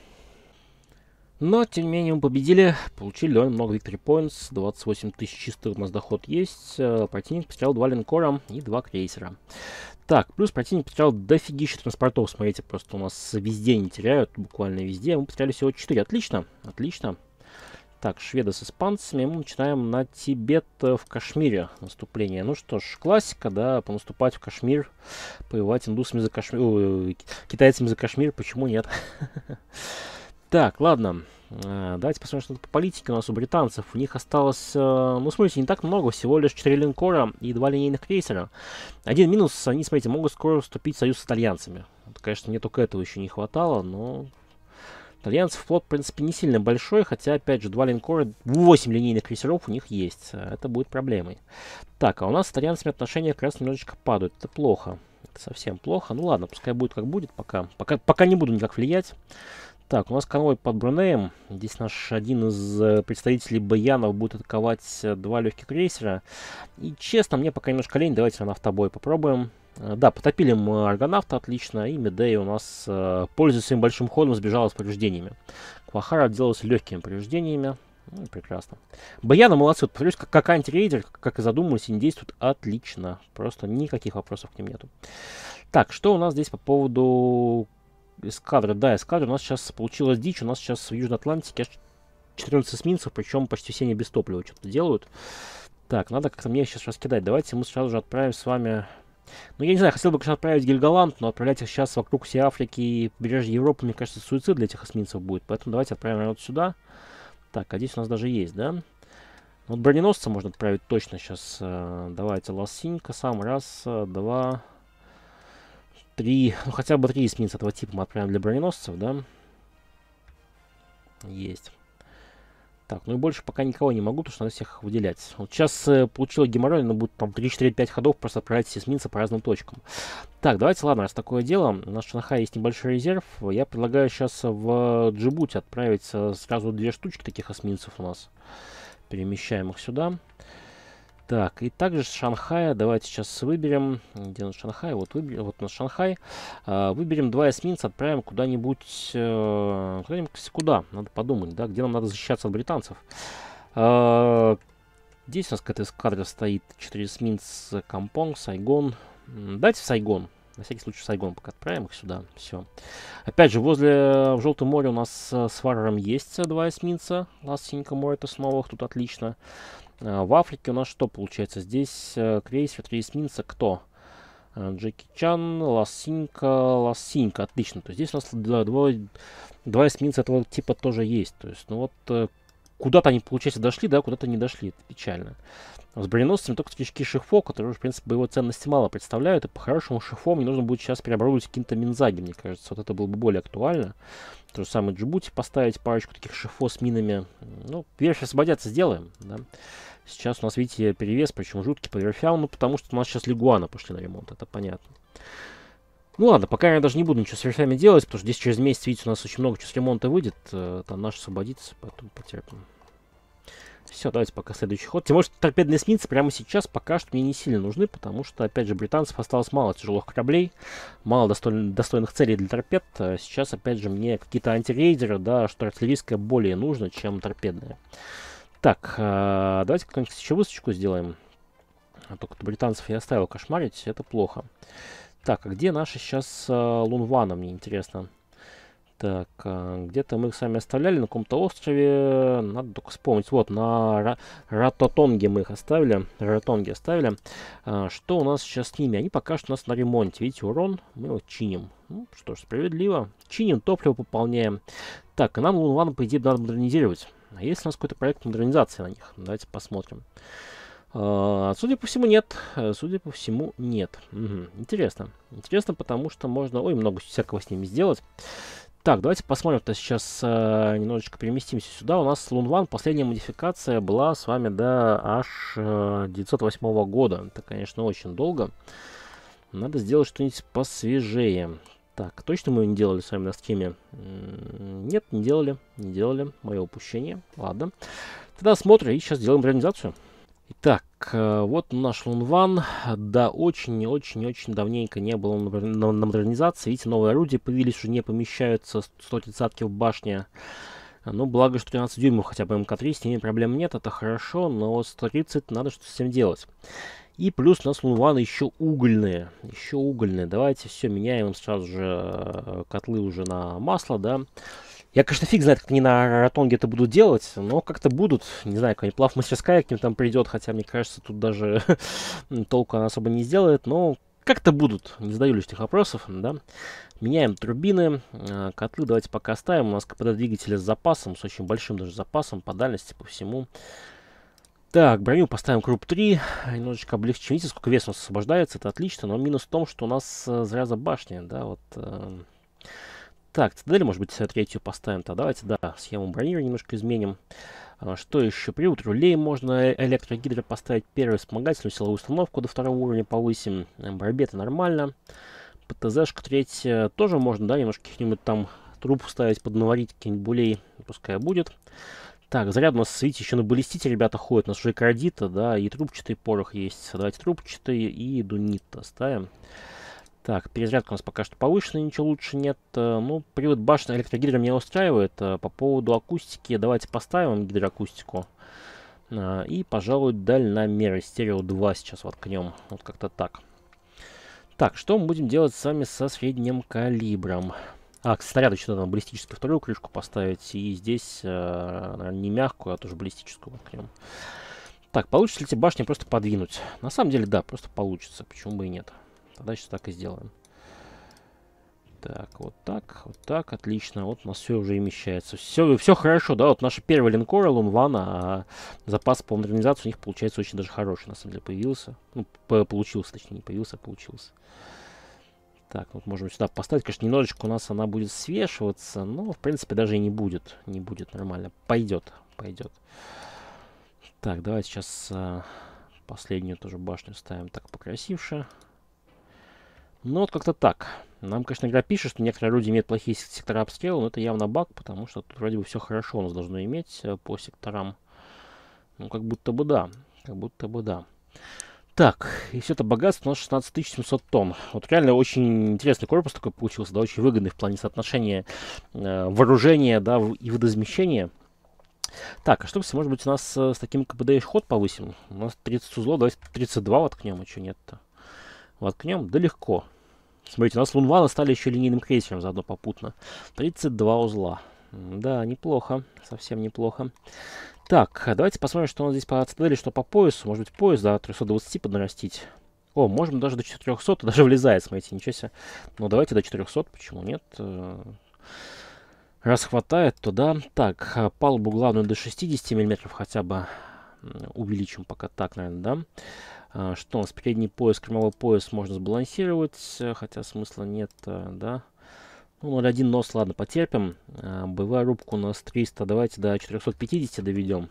Speaker 1: Но, тем не менее, мы победили, получили довольно много victory points, двадцать восемь тысяч чистых у нас доход есть. Противник потерял два линкора и два крейсера. Так, плюс противник потерял дофигища транспортов, смотрите, просто у нас везде не теряют, буквально везде. Мы потеряли всего четыре, отлично, отлично. Так, шведы с испанцами. Мы начинаем на Тибет в Кашмире наступление. Ну что ж, классика, да, понаступать в Кашмир, воевать индусами за Кашмир, ой, китайцами за Кашмир, почему нет? Так, ладно. Давайте посмотрим, что по политике у нас у британцев. У них осталось, ну, смотрите, не так много, всего лишь четыре линкора и два линейных крейсера. Один минус, они, смотрите, могут скоро вступить в союз с итальянцами. Вот, конечно, мне только этого еще не хватало, но... Итальянцев флот, в принципе, не сильно большой, хотя, опять же, два линкора, восемь линейных крейсеров у них есть. Это будет проблемой. Так, а у нас с итальянцами отношения как раз немножечко падают. Это плохо. Это совсем плохо. Ну ладно, пускай будет как будет пока. Пока, пока не буду никак влиять. Так, у нас конвой под Брунеем. Здесь наш один из представителей баянов будет атаковать два легких крейсера. И, честно, мне пока немножко лень. Давайте на автобой попробуем. Да, потопили мы аргонавта, отлично, и Медея у нас, э, пользуясь своим большим ходом, сбежала с повреждениями. Квахара отделался легкими повреждениями. Ну, прекрасно. Баяны молодцы, вот, повторюсь, как, как антирейдер, как, как и задумывались, они действуют отлично. Просто никаких вопросов к ним нету. Так, что у нас здесь по поводу эскадры? Да, эскадра у нас сейчас получилась дичь, у нас сейчас в Южной Атлантике четырнадцать эсминцев, причем почти все не без топлива что-то делают. Так, надо как-то мне сейчас раскидать. Давайте мы сразу же отправим с вами... Ну, я не знаю, хотел бы, конечно, отправить Гельголанд, но отправлять их сейчас вокруг всей Африки и побережья Европы, мне кажется, суицид для этих эсминцев будет. Поэтому давайте отправим вот сюда. Так, а здесь у нас даже есть, да? Вот броненосца можно отправить точно сейчас. Давайте Лассинька сам. Раз, два, три. Ну, хотя бы три эсминца этого типа мы отправим для броненосцев, да? Есть. Так, ну и больше пока никого не могу, потому что надо всех выделять. Вот сейчас э, получила геморрой, но будет там три, четыре, пять ходов просто отправлять эсминца по разным точкам. Так, давайте, ладно, раз такое дело, у нас в Шанхае есть небольшой резерв, я предлагаю сейчас в Джибути отправить сразу две штучки таких эсминцев у нас. Перемещаем их сюда. Так, и также с Шанхая давайте сейчас выберем, где у нас Шанхай, вот, выберем, вот у нас Шанхай, а, выберем два эсминца, отправим куда-нибудь, э, куда-нибудь, куда, надо подумать, да, где нам надо защищаться от британцев. А, здесь у нас какая-то эскадра стоит, четыре эсминца, Кампонг, Сайгон, дайте в Сайгон, на всякий случай в Сайгон пока отправим их сюда, все. Опять же, возле, в Желтом море у нас с Варваром есть два эсминца, Лассинька море, это снова, тут отлично. В Африке у нас что получается? Здесь э, крейсер, три эсминца. Кто? Э, Джеки Чан, Лассинька, Лассинька. Отлично. То есть здесь у нас два, два, два эсминца этого типа тоже есть. То есть, ну вот, э, куда-то они, получается, дошли, да, куда-то не дошли. Это печально. С броненосцами только стрички Шифо, которые, в принципе, боевой ценности мало представляют. И по-хорошему Шифо мне нужно будет сейчас переоборудовать каким-то Минзаги, мне кажется. Вот это было бы более актуально. То же самое Джибути поставить, парочку таких Шифо с минами. Ну, верфи освободятся, сделаем, да. Сейчас у нас, видите, перевес, причем жуткий по верфям, ну, потому что у нас сейчас Лигуана пошли на ремонт, это понятно. Ну ладно, пока я даже не буду ничего с верфями делать, потому что здесь через месяц, видите, у нас очень много чего с ремонта выйдет, там наш освободится, поэтому потерпим. Все, давайте пока следующий ход. Тем более, что торпедные эсминцы прямо сейчас пока что мне не сильно нужны, потому что, опять же, британцев осталось мало тяжелых кораблей, мало достойных, достойных целей для торпед. Сейчас, опять же, мне какие-то антирейдеры, да, что артиллерийское более нужно, чем торпедные. Так, э, давайте какую-нибудь еще высадку сделаем. А только британцев я оставил кошмарить, это плохо. Так, а где наши сейчас э, Лунвана, мне интересно. Так, э, где-то мы их с вами оставляли на каком-то острове. Надо только вспомнить. Вот, на Ра Ратотонге мы их оставили. Ратотонге оставили. Э, что у нас сейчас с ними? Они пока что у нас на ремонте. Видите, урон мы его чиним. Ну, что ж, справедливо. Чиним, топливо пополняем. Так, и нам Лунвана, по идее, надо модернизировать. А есть у нас какой-то проект модернизации на них? Давайте посмотрим. Uh, судя по всему, нет. Uh, судя по всему, нет. Угу. Интересно. Интересно, потому что можно... Ой, много всякого с ними сделать. Так, давайте посмотрим-то сейчас. Uh, немножечко переместимся сюда. У нас Лунван, последняя модификация была с вами до аж uh, девятьсот восьмого года. Это, конечно, очень долго. Надо сделать что-нибудь посвежее. Так, точно мы не делали с вами на стриме? Нет, не делали. Не делали. Мое упущение. Ладно. Тогда смотрим и сейчас делаем модернизацию. Итак, вот наш Лунван. Да, очень-очень-очень давненько не было на модернизации. Видите, новые орудия появились, уже не помещаются сто тридцатки в башне. Ну, благо, что тринадцать дюймов хотя бы эм ка три, с ними проблем нет, это хорошо, но вот сто тридцать надо что-то с этим делать. И плюс у нас Лунваны еще угольные. Еще угольные. Давайте все меняем сразу же котлы уже на масло, да. Я, конечно, фиг знает, как они на ротонге это будут делать, но как-то будут. Не знаю, какая-нибудь плавмастерская к ним там придет, хотя, мне кажется, тут даже толку она особо не сделает, но как-то будут. Не задаю лишних вопросов, да. Меняем турбины, э, котлы давайте пока оставим. У нас КПД двигателя с запасом, с очень большим даже запасом по дальности, по всему. Так, броню поставим круп три, немножечко облегчим. Видите, сколько веса у нас освобождается, это отлично, но минус в том, что у нас э, зараза башня, да, вот. Э, так, цитадель, может быть, третью поставим-то. Давайте, да, схему бронирования немножко изменим. А, что еще? Привод рулей можно электрогидро поставить. Первый вспомогательную силовую установку до второго уровня повысим. Барбеты нормально. ПТЗшка третья тоже можно, да, немножко каких-нибудь там труб вставить, поднаварить, каких-нибудь булей, пускай будет. Так, заряд у нас, видите, еще на баллистите ребята ходят. У нас уже кардита, да, и трубчатый порох есть. Давайте трубчатый и дунита ставим. Так, перезарядка у нас пока что повышенная, ничего лучше нет. Ну, привод башни электрогидро меня устраивает. По поводу акустики, давайте поставим гидроакустику. И, пожалуй, дальномеры стерео два сейчас воткнем. Вот как-то так. Так, что мы будем делать с вами со средним калибром? А, к снаряду что-то надо баллистическую вторую крышку поставить. И здесь, наверное, не мягкую, а тоже баллистическую воткнем. Так, получится ли эти башни просто подвинуть? На самом деле, да, просто получится. Почему бы и нет? Тогда сейчас так и сделаем. Так, вот так, вот так, отлично. Вот у нас все уже и вмещается. Все, все хорошо, да, вот наши первые линкоры Лунвана, а запас по модернизации у них получается очень даже хороший, на самом деле, появился. Ну, получился, точнее, не появился, а получился. Так, вот можем сюда поставить. Конечно, немножечко у нас она будет свешиваться, но, в принципе, даже и не будет. Не будет нормально. Пойдет, пойдет. Так, давайте сейчас а, последнюю тоже башню ставим так покрасивше. Ну, вот как-то так. Нам, конечно, игра пишет, что некоторые орудия имеют плохие сектора обстрела, но это явно баг, потому что тут вроде бы все хорошо у нас должно иметь э, по секторам. Ну, как будто бы да. Как будто бы да. Так, и все это богатство у нас шестнадцать тысяч семьсот тонн. Вот реально очень интересный корпус такой получился, да, очень выгодный в плане соотношения э, вооружения, да, и водоизмещения. Так, а что, может быть, у нас э, с таким КПД ход повысим? У нас тридцать узлов, давайте тридцать два воткнем, а что нет-то? Воткнем? Да легко. Смотрите, у нас Лунвана стали еще линейным крейсером заодно попутно. тридцать два узла. Да, неплохо. Совсем неплохо. Так, давайте посмотрим, что у нас здесь по цитадели, что по поясу. Может быть, пояс до трёхсот двадцати поднарастить. О, можем даже до четырёхсот. Даже влезает, смотрите, ничего себе. Ну, давайте до четырёхсот. Почему нет? Раз хватает, то да. Так, палубу главную до шестидесяти миллиметров хотя бы увеличим пока так, наверное, да. Что у нас? Передний пояс, кормовой пояс можно сбалансировать, хотя смысла нет, да. Ну, ноль один нос, ладно, потерпим. Боевая рубка у нас триста, давайте до четырёхсот пятидесяти доведем.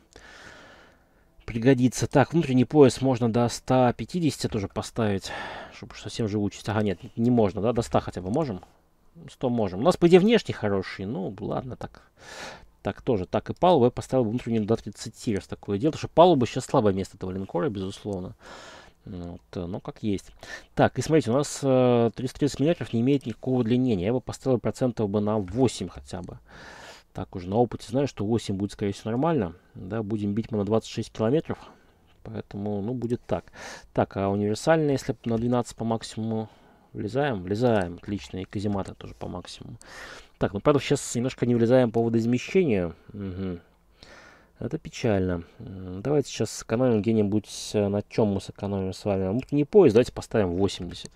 Speaker 1: Пригодится. Так, внутренний пояс можно до ста пятидесяти тоже поставить, чтобы совсем живучесть. Ага, нет, не можно, да, до ста хотя бы можем? сто можем. У нас, по идее, внешний хороший, ну, ладно, так. Так, тоже. Так, и палубу я поставил внутреннюю до тридцати, раз такое дело. Потому что палуба сейчас слабое место этого линкора, безусловно. Вот, ну, как есть. Так, и смотрите, у нас э, триста тридцать миллиметров не имеет никакого удлинения. Я бы поставил процентов бы на восемь хотя бы. Так, уже на опыте знаю, что восемь будет, скорее всего, нормально. Да, будем бить мы на двадцать шесть километров. Поэтому, ну, будет так. Так, а универсальный, если на двенадцать по максимуму влезаем? Влезаем. Отлично. И казематы тоже по максимуму. Так, ну, правда, сейчас немножко не влезаем по водоизмещению. Угу. Это печально. Давайте сейчас сэкономим где-нибудь. На чем мы сэкономим с вами? Внутренний пояс давайте поставим восемьдесят.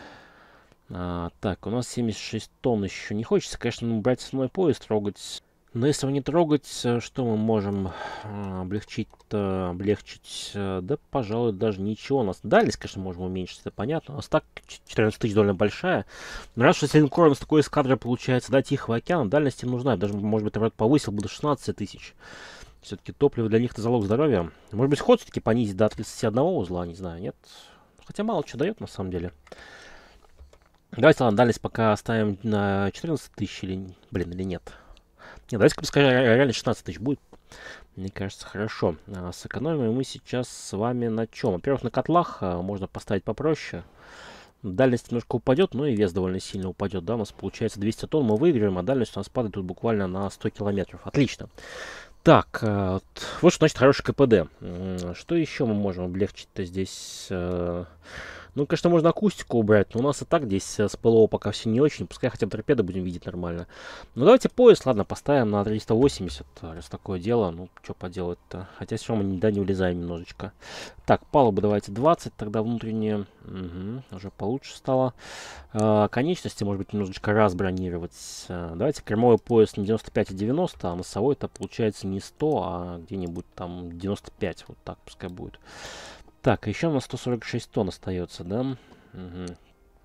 Speaker 1: А, так, у нас семьдесят шесть тонн еще. Не хочется, конечно, брать основной пояс, трогать. Но если его не трогать, что мы можем а, облегчить, а, облегчить? А, да, пожалуй, даже ничего. У нас дальность, конечно, можем уменьшить, это понятно. У нас так четырнадцать тысяч довольно большая. Но раз уж если линкор у нас такой эскадра получается, да, Тихого океана, дальность им нужна. Даже, может быть, наоборот, повысил бы до шестнадцати тысяч. Все-таки топливо для них это залог здоровья. Может быть, ход все-таки понизить до тридцати одного узла, не знаю, нет? Хотя мало что дает, на самом деле. Давайте, ладно, дальность пока оставим на четырнадцать тысяч или, блин, или нет. Нет, давайте, пускай реально шестнадцать тысяч будет. Мне кажется, хорошо. А, сэкономим мы сейчас с вами на чем? Во-первых, на котлах а, можно поставить попроще. Дальность немножко упадет, но и вес довольно сильно упадет. Да, у нас получается двести тонн мы выиграем, а дальность у нас падает тут буквально на сто километров. Отлично. Так, а, вот, вот что значит хороший КПД. Что еще мы можем облегчить-то здесь? А, Ну, конечно, можно акустику убрать, но у нас и так здесь э, с ПЛО пока все не очень. Пускай хотя бы торпеды будем видеть нормально. Ну, давайте пояс, ладно, поставим на триста восемьдесят, раз такое дело. Ну, что поделать-то. Хотя все равно мы да, не влезаем немножечко. Так, палубы давайте двадцать, тогда внутренние. Угу, уже получше стало. А, конечности, может быть, немножечко разбронировать. А, давайте кормовой пояс не девяносто пять, а девяносто, а носовой-то получается не сто, а где-нибудь там девяносто пять. Вот так пускай будет. Так, еще у нас сто сорок шесть тонн остается, да? Угу.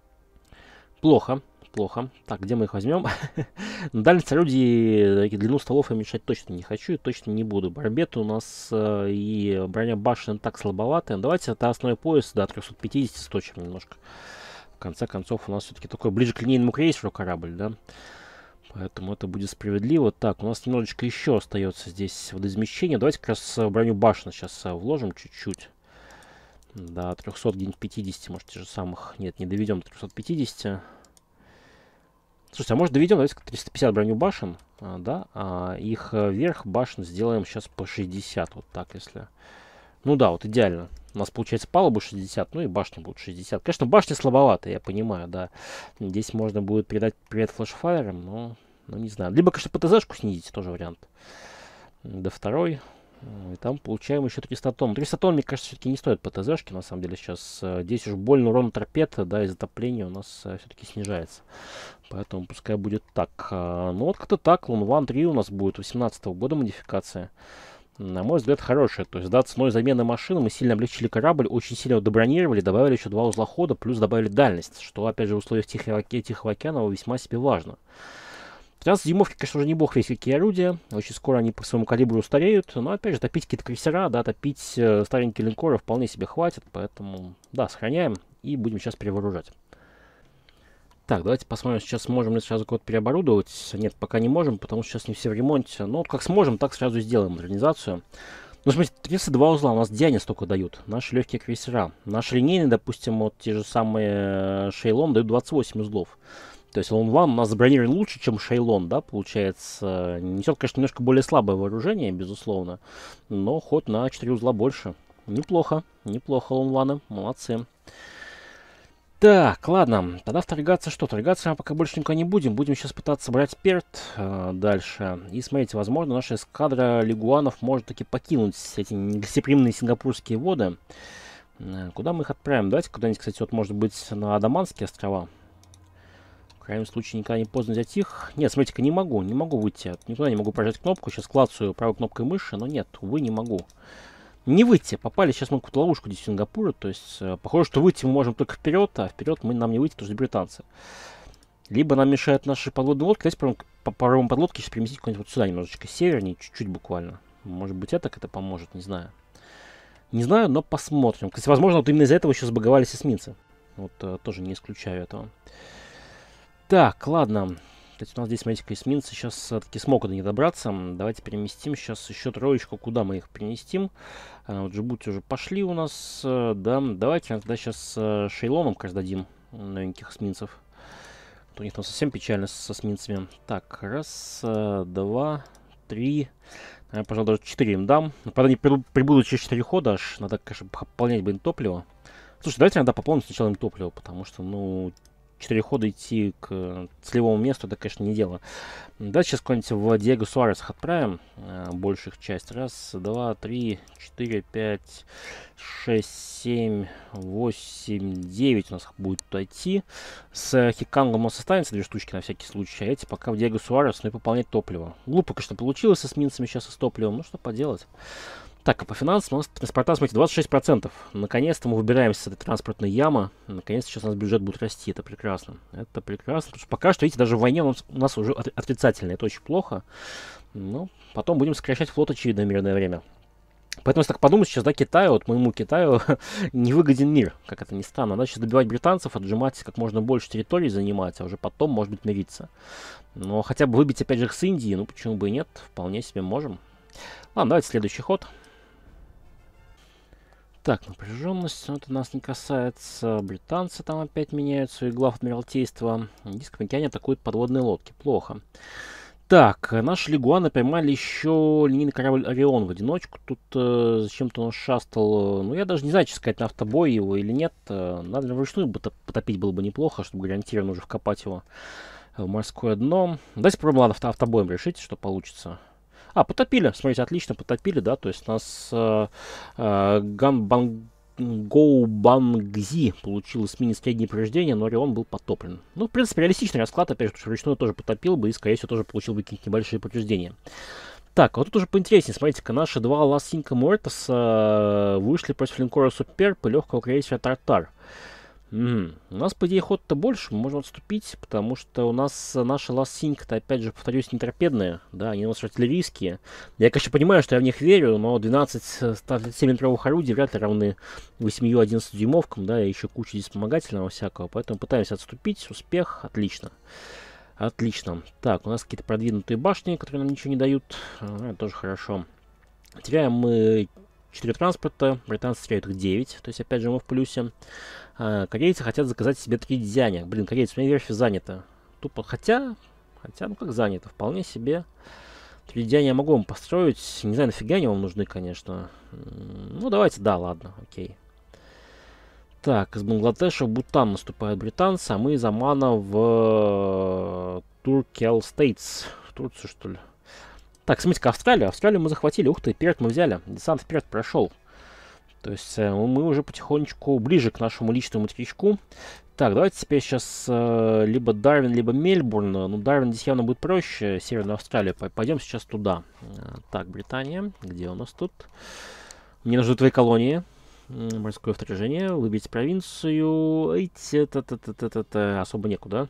Speaker 1: Плохо, плохо. Так, где мы их возьмем? Дальность орудий, длину стволов я мешать точно не хочу и точно не буду. Барбеты у нас э, и броня башен так слабоватые. Давайте это основной пояс, да, триста пятьдесят сточим немножко. В конце концов, у нас все-таки такой ближе к линейному крейсеру корабль, да? Поэтому это будет справедливо. Так, у нас немножечко еще остается здесь водоизмещение. Давайте как раз броню башен сейчас вложим чуть-чуть. Да, триста где-нибудь пятьдесят, может, те же самых. Нет, не доведем до триста пятидесяти. Слушайте, а может доведем, давайте триста пятьдесят броню башен, а, да, а их верх башен сделаем сейчас по шестьдесят, вот так, если... Ну да, вот идеально. У нас получается палуба шестьдесят, ну и башни будут шестьдесят. Конечно, башни слабоваты, я понимаю, да. Здесь можно будет передать привет флешфайерам, но, ну не знаю. Либо, конечно, ПТЗ-шку снизить, тоже вариант. До второй. И там получаем еще триста тонн. триста тонн, мне кажется, все-таки не стоит ПТЗ-шки, на самом деле, сейчас. Здесь уж больно урон торпед, да, и затопление у нас все-таки снижается. Поэтому пускай будет так. Ну вот как-то так. Лун Ван три у нас будет восемнадцатого года модификация. На мой взгляд, хорошая. То есть, да, ценой замены машины мы сильно облегчили корабль, очень сильно его добронировали, добавили еще два узла хода, плюс добавили дальность, что, опять же, в условиях Тихого, Тихого океана весьма себе важно. тринадцать дюймовки, конечно, уже не бог весь какие орудия. Очень скоро они по своему калибру устареют. Но, опять же, топить какие-то крейсера, да, топить э, старенькие линкоры вполне себе хватит. Поэтому, да, сохраняем и будем сейчас перевооружать. Так, давайте посмотрим, сейчас сможем ли сразу кого-то переоборудовать. Нет, пока не можем, потому что сейчас не все в ремонте. Ну, вот как сможем, так сразу сделаем модернизацию. Ну, смотрите, тридцать два узла у нас Диане столько дают. Наши легкие крейсера. Наши линейные, допустим, вот те же самые Шейлон дают двадцать восемь узлов. То есть Лун Ван у нас забронирован лучше, чем Шейлон, да, получается. Несет, конечно, немножко более слабое вооружение, безусловно. Но хоть на четыре узла больше. Неплохо, неплохо, Лун Ваны, молодцы. Так, ладно, тогда вторгаться что? Вторгаться пока больше никуда не будем. Будем сейчас пытаться брать Перт э, дальше. И смотрите, возможно, наша эскадра лигуанов может таки покинуть эти негостеприимные сингапурские воды. Э, куда мы их отправим? Давайте куда-нибудь, кстати, вот может быть на Адаманские острова. В крайнем случае никогда не поздно взять их. Нет, смотрите-ка, не могу, не могу выйти. Никуда не могу прожать кнопку. Сейчас клацаю правой кнопкой мыши, но нет, увы, не могу. Не выйти. Попали сейчас мы в какую-то ловушку здесь в Сингапуре. То есть, э, похоже, что выйти мы можем только вперед, а вперед мы, нам не выйти, потому что британцы. Либо нам мешают наши подводные лодки. Давайте попробуем подлодки сейчас переместить куда-нибудь вот сюда, немножечко севернее, чуть-чуть буквально. Может быть, это как-то поможет, не знаю. Не знаю, но посмотрим. Кстати, возможно, вот именно из-за этого еще сбаговались эсминцы. Вот э, тоже не исключаю этого. Так, ладно. Кстати, у нас здесь, смотрите, эсминцы сейчас таки смогут до них добраться. Давайте переместим сейчас еще троечку. Куда мы их переместим? А, вот Джибути уже пошли у нас. Да, давайте тогда сейчас Шейлоном, кажется, дадим новеньких эсминцев. У них там совсем печально с эсминцами. Так, раз, два, три. Я, пожалуй, даже четыре им дам. Правда, они прибудут через четыре хода аж. Надо, конечно, пополнять, блин, топливо. Слушай, давайте иногда пополним сначала им топливо, потому что, ну... четыре хода идти к целевому месту, это, конечно, не дело. Давайте сейчас куда-нибудь в Диего Суарес отправим. Э, большую их часть. Раз, два, три, четыре, пять, шесть, семь, восемь, девять у нас будет туда идти. С Хикангом у нас останется две штучки на всякий случай. А эти пока в Диего Суарес, ну и пополнять топливо. Глупо, конечно, получилось с эсминцами сейчас и с топливом. Ну что поделать. Так, а по финансам у нас транспорта, смотрите, двадцать шесть процентов. Наконец-то мы выбираемся с этой транспортной ямы. Наконец-то сейчас у нас бюджет будет расти. Это прекрасно. Это прекрасно. Потому что пока что, видите, даже в войне у нас, у нас уже отрицательно. Это очень плохо. Но потом будем сокращать флот, очевидно, в мирное время. Поэтому, если так подумать, сейчас, да, Китаю, вот моему Китаю не выгоден мир, как это ни странно. Надо сейчас добивать британцев, отжимать как можно больше территорий занимать, а уже потом, может быть, мириться. Но хотя бы выбить, опять же, их с Индии, ну почему бы и нет, вполне себе можем. Ладно, давайте следующий ход. Так, напряженность, это нас не касается. Британцы там опять меняют свои глав адмиралтейства. Индийские океане атакуют подводные лодки. Плохо. Так, э, наши лигуаны поймали еще линейный корабль Орион в одиночку. Тут э, зачем-то он шастал. э, Ну, я даже не знаю, честно сказать, на автобой его или нет. э, Надо вручную бы то- потопить было бы неплохо, чтобы гарантированно уже вкопать его в морское дно. Давайте попробуем, ладно, авто- автобоем решить, что получится. А, потопили. Смотрите, отлично потопили, да. То есть у нас э, э, Ганбан- Гоу Бангзи получил эсминец среднее повреждения, но Орион был потоплен. Ну, в принципе, реалистичный расклад, опять же, потому что вручную тоже потопил бы и, скорее всего, тоже получил бы какие-нибудь небольшие повреждения. Так, а вот тут уже поинтереснее. Смотрите-ка, наши два Ласинка Муэртоса вышли против линкора Суперб и легкого крейсера Тартар. Мгм. У нас, по идее, ход-то больше, мы можем отступить, потому что у нас э, наши Лассинг-то, опять же, повторюсь, не торпедные, да, они у нас артиллерийские. Я, конечно, понимаю, что я в них верю, но двенадцать семь-метровых орудий вряд ли равны восемь-одиннадцать дюймовкам, да, и еще куча здесь вспомогательного всякого, поэтому пытаемся отступить, успех, отлично. Отлично. Так, у нас какие-то продвинутые башни, которые нам ничего не дают, а, это тоже хорошо. Теряем мы четыре транспорта, британцы теряют их девять, то есть, опять же, мы в плюсе. А, корейцы хотят заказать себе три дзяня. Блин, корейцы, у меня верфь занята. Тупо, хотя, хотя, ну как занято, вполне себе. Три дзяня я могу вам построить. Не знаю, нафига они вам нужны, конечно. М, Ну, давайте, да, ладно, окей. Так, из Бангладеша в Бутан наступают британцы, а мы из Омана в Туркел Стейтс. В Турцию, что ли? Так, смотрите-ка, Австралию. Австралию мы захватили. Ух ты, вперед мы взяли. Десант вперед прошел. То есть э, мы уже потихонечку ближе к нашему личному материчку. Так, давайте теперь сейчас э, либо Дарвин, либо Мельбурн. Ну, Дарвин здесь явно будет проще. Северную Австралию. Пойдем сейчас туда. Э, так, Британия. Где у нас тут? Мне нужны твои колонии. М, Морское вторжение. Выберите провинцию. Эйти, та-та-та-та-та-та. Особо некуда.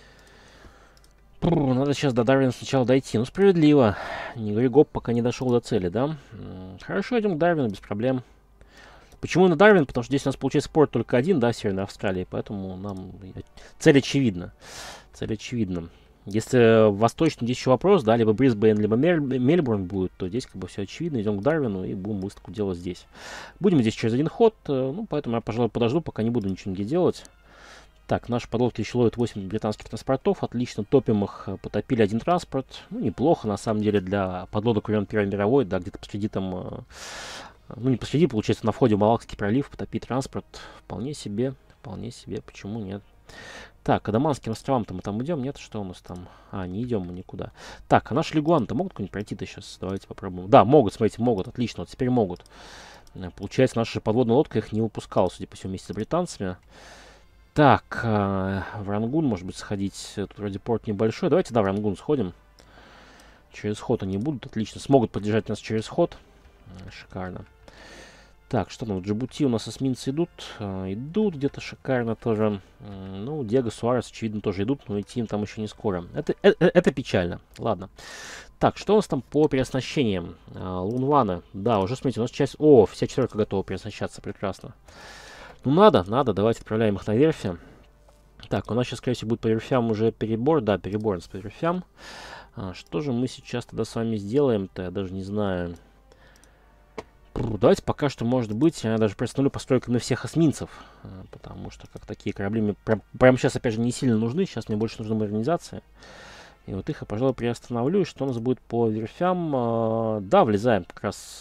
Speaker 1: Пру, надо сейчас до Дарвина сначала дойти. Ну, справедливо. Не говори гоп, пока не дошел до цели, да? М, Хорошо, идем к Дарвину, без проблем. Почему на Дарвин? Потому что здесь у нас получается порт только один, да, в Северной Австралии, поэтому нам цель очевидна. Цель очевидна. Если восточный здесь еще вопрос, да, либо Брисбейн, либо Мель- Мельбурн будет, то здесь как бы все очевидно. Идем к Дарвину и будем выставку делать здесь. Будем здесь через один ход, э, ну, поэтому я, пожалуй, подожду, пока не буду ничего нигде делать. Так, наши подлодки еще ловят восемь британских транспортов. Отлично, топим их, э, потопили один транспорт. Ну, неплохо, на самом деле, для подлодок времен Первой мировой, да, где-то посреди там э, ну, не посреди, получается, на входе в Малакский пролив, потопить транспорт. Вполне себе, вполне себе, почему нет? Так, к Адаманским островам-то мы там идем, нет? Что у нас там? А, не идем мы никуда. Так, а наши лигуаны-то могут куда-нибудь пройти-то сейчас? Давайте попробуем. Да, могут, смотрите, могут, отлично, вот теперь могут. Э, Получается, наша подводная лодка их не выпускала, судя по всему, вместе с британцами. Так, э, в Рангун, может быть, сходить. Тут вроде порт небольшой. Давайте, да, в Рангун сходим. Через ход они будут, отлично. Смогут поддержать нас через ход. Э, Шикарно. Так, что там, в Джибути у нас эсминцы идут, э, идут где-то шикарно тоже. М, Ну, Диего Суарес, очевидно, тоже идут, но идти им там еще не скоро. Это, э- э- это печально. Ладно. Так, что у нас там по переоснащениям? А, Лунвана. Да, уже, смотрите, у нас часть... О, вся четверка готова переоснащаться, прекрасно. Ну, надо, надо, давайте отправляем их на верфи. Так, у нас сейчас, скорее всего, будет по верфям уже перебор. Да, перебор у нас по верфям. А, что же мы сейчас тогда с вами сделаем-то? Я даже не знаю. Давайте пока что, может быть, я даже приостановлю постройку на всех эсминцев, э, потому что как такие корабли мне прям, прямо сейчас, опять же, не сильно нужны, сейчас мне больше нужна модернизация. И вот их я, пожалуй, приостановлю. И что у нас будет по верфям? Э, Да, влезаем как раз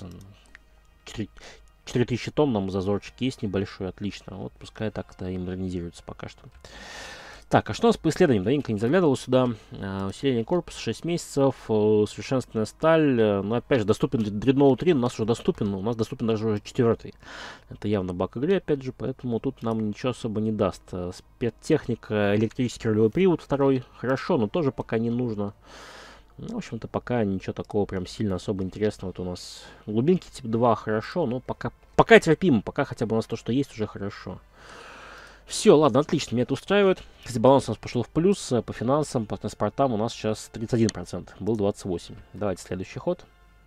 Speaker 1: четыре тысячи тонн, нам зазорчик есть небольшой, отлично. Вот пускай так-то и модернизируется пока что. Так, а что у нас по исследованиям? Давненько не заглядывал сюда. Uh, усиление корпуса шесть месяцев, uh, совершенственная сталь. Uh, но опять же, доступен Dreadnought три, у нас уже доступен, у нас доступен даже уже четвертый. Это явно баг игры, опять же, поэтому тут нам ничего особо не даст. Uh, спецтехника, электрический рулевой привод второй, хорошо, но тоже пока не нужно. Ну, в общем-то, пока ничего такого прям сильно особо интересного. Вот у нас глубинки тип два, хорошо, но пока, пока терпимо, пока хотя бы у нас то, что есть, уже хорошо. Все, ладно, отлично, меня это устраивает. Кстати, баланс у нас пошел в плюс. По финансам, по транспортам у нас сейчас тридцать один процент. Был двадцать восемь процентов. Давайте следующий ход.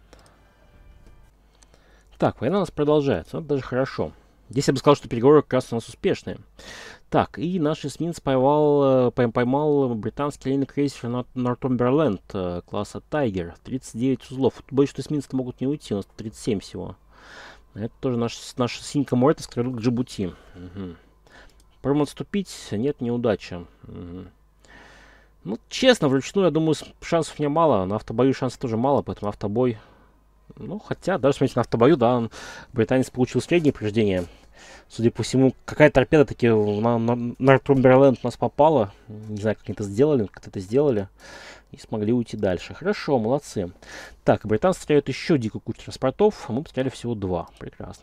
Speaker 1: Так, война у нас продолжается. Это даже хорошо. Здесь я бы сказал, что переговоры как раз у нас успешные. Так, и наш эсминец поймал, поймал британский линейный крейсер Нортумберленд класса Тайгер. тридцать девять узлов. Боюсь, что эсминцы могут не уйти. У нас тридцать семь всего. Это тоже наш, наш синька Муэртос, который идут к Джибути. Угу. Пробуем отступить. Нет, неудача. Угу. Ну, честно, вручную, я думаю, шансов не мало. На автобою шансов тоже мало, поэтому автобой... Ну, хотя, даже, смотрите, на автобою, да, он, британец получил среднее повреждение. Судя по всему, какая торпеда таки на, на, Нортумберленд у нас попала. Не знаю, как они это сделали, как это сделали. И смогли уйти дальше. Хорошо, молодцы. Так, британцы теряют еще дикую кучу транспортов, а мы потеряли всего два. Прекрасно.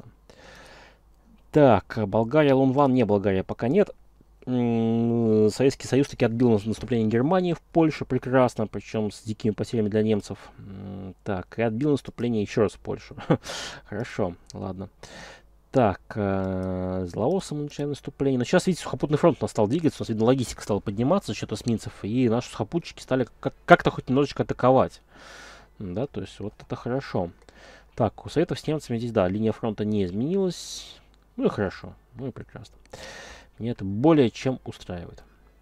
Speaker 1: Так, Болгария, Лунван, не Болгария, пока нет. Советский Союз таки отбил наступление Германии в Польшу, прекрасно, причем с дикими потерями для немцев. Так, и отбил наступление еще раз в Польшу. Хорошо, ладно. Так, э, с Лаосом мы начинаем наступление. Но сейчас, видите, сухопутный фронт у нас стал двигаться, у нас, видно, логистика стала подниматься за счет эсминцев, и наши сухопутчики стали как-то хоть немножечко атаковать. Да, то есть вот это хорошо. Так, у Советов с немцами здесь, да, линия фронта не изменилась. Ну и хорошо, ну и прекрасно. Меня это более чем устраивает.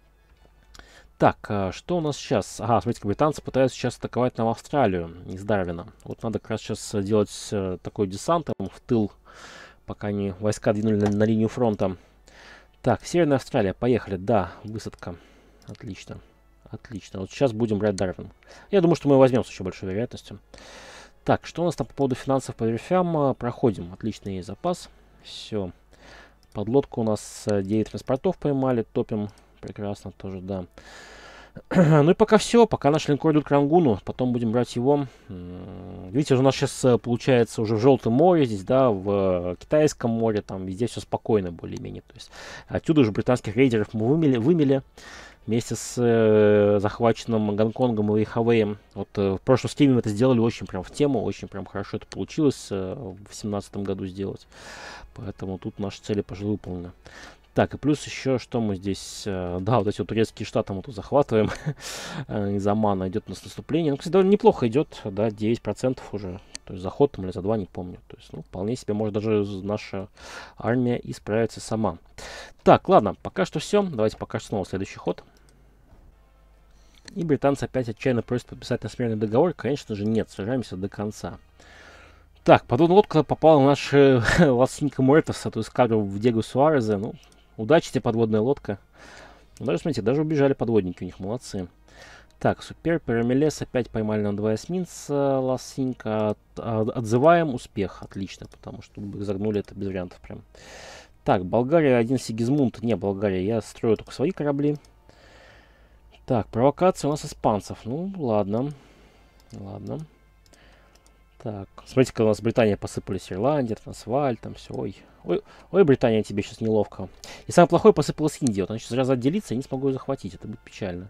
Speaker 1: Так, а что у нас сейчас? Ага, смотрите, британцы пытаются сейчас атаковать нам Австралию из Дарвина. Вот надо как раз сейчас делать э, такой десант в тыл, пока они войска двинули на, на линию фронта. Так, Северная Австралия, поехали. Да, высадка. Отлично. Отлично. Вот сейчас будем брать Дарвин. Я думаю, что мы возьмем с очень большой вероятностью. Так, что у нас там по поводу финансов по верфям? Проходим. Отличный запас. Все. Подлодку у нас девять транспортов поймали, топим. Прекрасно тоже, да. Ну и пока все, пока наш линкор идут к Рангуну, потом будем брать его. Видите, у нас сейчас получается уже в Желтом море, здесь, да, в Китайском море, там везде все спокойно более-менее. То есть отсюда уже британских рейдеров мы вымели, вымели вместе с э, захваченным Гонконгом и Хавеем. Вот э, в прошлом стриме мы это сделали очень прям в тему, очень прям хорошо это получилось э, в семнадцатом году сделать. Поэтому тут наши цели, пожалуй, выполнены. Так, и плюс еще, что мы здесь... Э, да, вот эти вот турецкие штаты мы тут захватываем. Из Омана идет у нас наступление. Ну, кстати, довольно неплохо идет, да, девять процентов уже. То есть заход там или за два, не помню. То есть, ну, вполне себе может даже наша армия и справиться сама. Так, ладно, пока что все. Давайте пока что снова следующий ход. И британцы опять отчаянно просят подписать насмертный договор. Конечно же, нет, сражаемся до конца. Так, подводная лодка попала в наш Лас-Синька Муэртос, эту эскадру в Диего Суарезе. Ну, удачи тебе, подводная лодка. Даже, смотрите, даже убежали подводники у них, молодцы. Так, Супер, Перамелес опять поймали на два эсминца Лас-Синька. От, от, отзываем успех, отлично, потому что тут бы загнули это без вариантов прям. Так, Болгария, один Сигизмунд. Не, Болгария, я строю только свои корабли. Так, провокация у нас испанцев. Ну, ладно. Ладно. Так, смотрите-ка, у нас Британия посыпались, Ирландия, Трансвааль, там все. Ой, ой, ой, Британия, тебе сейчас неловко. И самое плохое, посыпалась Индия. Вот она сейчас сразу отделится, я не смогу ее захватить. Это будет печально.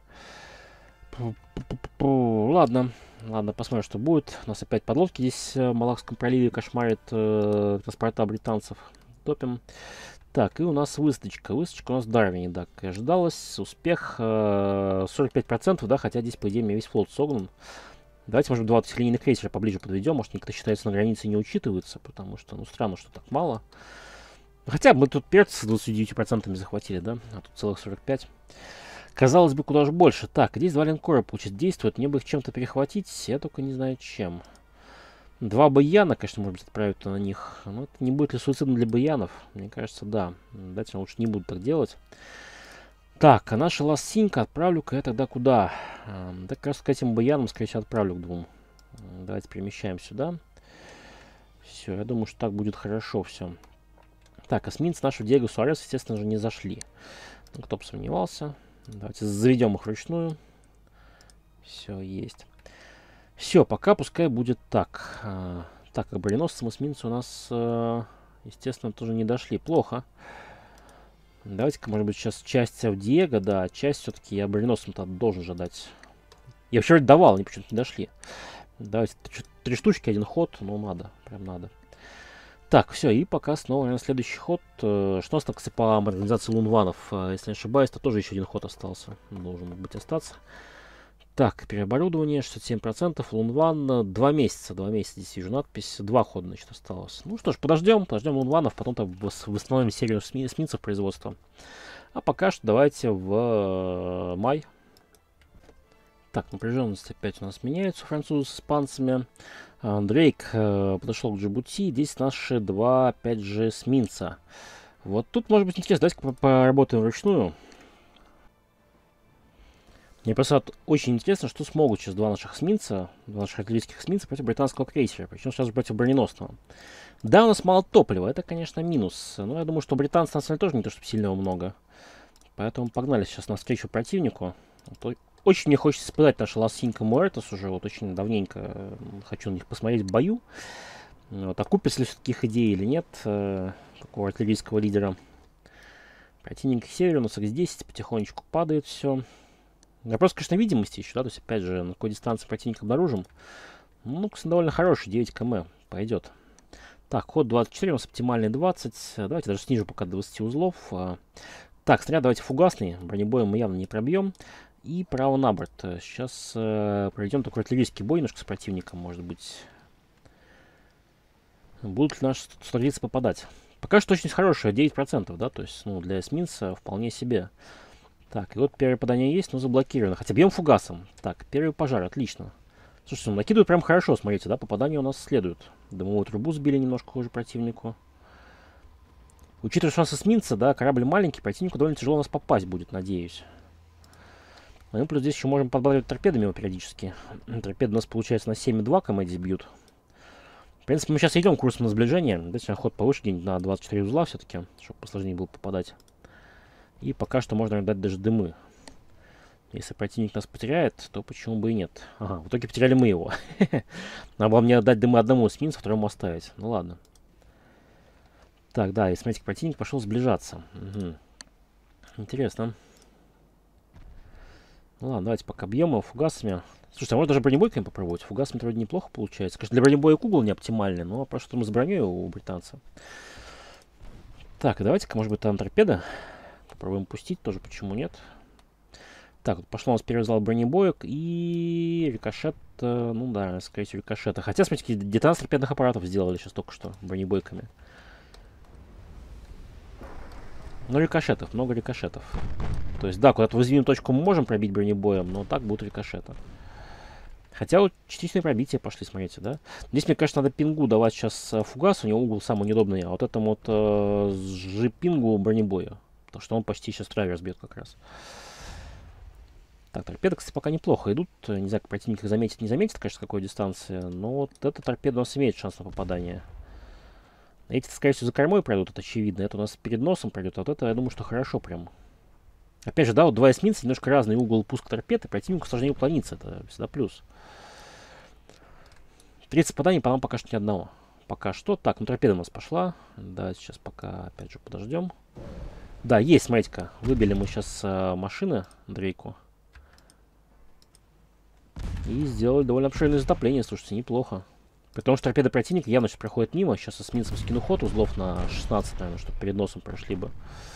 Speaker 1: Ладно, ладно, посмотрим, что будет. У нас опять подлодки здесь в Малакском проливе кошмарят э, транспорта британцев. Топим. Так, и у нас высадочка. Высадочка у нас в Дарвине, да, как и ожидалось. Успех э, сорок пять процентов, да, хотя здесь, по идее, весь флот согнан. Давайте, может, два линейных крейсера поближе подведем. Может, никто считается на границе и не учитывается, потому что, ну, странно, что так мало. Хотя мы тут перц с двадцатью девятью процентами захватили, да, а тут целых сорок пять. Казалось бы, куда же больше. Так, здесь два линкора, получается, действуют. Мне бы их чем-то перехватить, я только не знаю чем. Два баяна, конечно, может быть, отправят на них. Но это не будет ли суицидом для баянов? Мне кажется, да. Давайте лучше не буду так делать. Так, а наша Лас-Синька отправлю-ка я тогда куда? А, да, как раз к этим баянам, скорее всего, отправлю к двум. Давайте перемещаем сюда. Все, я думаю, что так будет хорошо все. Так, эсминцы нашего Диего Суарес, естественно же, не зашли. Ну, кто бы сомневался. Давайте заведем их вручную. Все, есть. Все, пока пускай будет так. А, так, как броненосцам эсминцы у нас, а, естественно, тоже не дошли. Плохо. Давайте-ка, может быть, сейчас часть в Диего, да, часть все-таки я броненосцам-то должен же дать. Я вообще давал, они почему-то не дошли. Давайте три штучки, один ход, ну надо, прям надо. Так, все, и пока снова на следующий ход. Что у нас там, кстати, по организации лунванов? Если не ошибаюсь, то тоже еще один ход остался. Должен быть остаться. Так, переоборудование, шестьдесят семь процентов, Лунван, два месяца, два месяца, здесь вижу надпись, два хода, значит, осталось. Ну что ж, подождем, подождем Лунванов, потом-то восстановим серию эсминцев производства. А пока что давайте в э, май. Так, напряженность опять у нас меняется, французы с испанцами. Дрейк э, подошел к Джибути, здесь наши два, опять же, эсминца. Вот тут может быть интересно, давайте-ка поработаем вручную. Мне просто вот очень интересно, что смогут сейчас два наших эсминца, два наших артиллерийских эсминца против британского крейсера, причем сейчас против броненосного. Да, у нас мало топлива, это, конечно, минус. Но я думаю, что британцев на самом деле тоже не то, чтобы сильно много. Поэтому погнали сейчас навстречу противнику. Вот, очень мне хочется испытать наши Лас Синко Муэртос уже, вот очень давненько хочу на них посмотреть в бою. Вот, окупится ли все-таки их идеи или нет, э, такого артиллерийского лидера. Противник к северу, у нас икс десять, потихонечку падает все. Вопрос, конечно, видимости еще, да, то есть, опять же, на какой дистанции противника обнаружим. Ну, довольно хороший, девять километров, пойдет. Так, ход двадцать четыре, у нас оптимальный двадцать. Давайте даже снижу пока до двадцати узлов. Так, снаряд давайте фугасный, бронебоем мы явно не пробьем. И право на борт. Сейчас э, проведем такой артиллерийский бой немножко с противником, может быть. Будут ли наши сторожицы попадать? Пока что точность хорошая, девять процентов, да, то есть, ну, для эсминца вполне себе. Так, и вот первое попадание есть, но заблокировано. Хотя бьем фугасом. Так, первый пожар, отлично. Слушайте, ну, накидывают прям хорошо, смотрите, да, попадания у нас следуют. Дымовую трубу сбили немножко уже противнику. Учитывая, что у нас эсминца, да, корабль маленький, противнику довольно тяжело у нас попасть будет, надеюсь. Ну, плюс здесь еще можем подбавить торпедами его периодически. Торпеды у нас, получается, на семь и два км здесь бьют. В принципе, мы сейчас идем курсом на сближение. Давайте на ход повыше, где-нибудь на двадцать четыре узла все-таки, чтобы посложнее было попадать. И пока что можно дать даже дымы. Если противник нас потеряет, то почему бы и нет? Ага, в итоге потеряли мы его. Надо было мне отдать дымы одному эсминцу, второму оставить. Ну ладно. Так, да, и смотрите, противник пошел сближаться. Угу. Интересно. Ну ладно, давайте пока бьем его фугасами. Слушайте, а можно даже бронебойками попробовать. Фугасами вроде неплохо получается. Конечно, для бронебоя угол не оптимальный, но просто мы с броней у британца. Так, давайте-ка, может быть, там торпеда. Попробуем пустить тоже, почему нет. Так, вот пошло у нас первый зал бронебоек и рикошет, э, ну да, скорее всего, рикошета. Хотя, смотрите, детонацию торпедных аппаратов сделали сейчас только что бронебойками. Ну, рикошетов, много рикошетов. То есть, да, куда-то в уязвимую точку мы можем пробить бронебоем, но так будут рикошеты. Хотя вот частичные пробития пошли, смотрите, да. Здесь, мне кажется, надо пингу давать сейчас фугас, у него угол самый неудобный, а вот этому вот э, жипингу бронебоя. Потому что он почти сейчас траверс бьет как раз. Так, торпеды, кстати, пока неплохо идут. Не знаю, как противник их заметит, не заметит, конечно, с какой дистанции. Но вот эта торпеда у нас имеет шанс на попадание. Эти, скорее всего, за кормой пройдут, это очевидно. Это у нас перед носом пройдет, а вот это, я думаю, что хорошо прям. Опять же, да, вот два эсминца, немножко разный угол пуска торпеды, противнику сложнее уклониться, это всегда плюс. тридцать попаданий, по нам пока что ни одного. Пока что. Так, ну торпеда у нас пошла. Да, сейчас пока, опять же, подождем. Да, есть, смотрите-ка. Выбили мы сейчас э, машины Дрейку. И сделали довольно обширное затопление, слушайте, неплохо. Потому что торпеда противника явно сейчас проходит мимо. Сейчас эсминцем скину ход узлов на шестнадцать, наверное, чтобы перед носом прошли бы.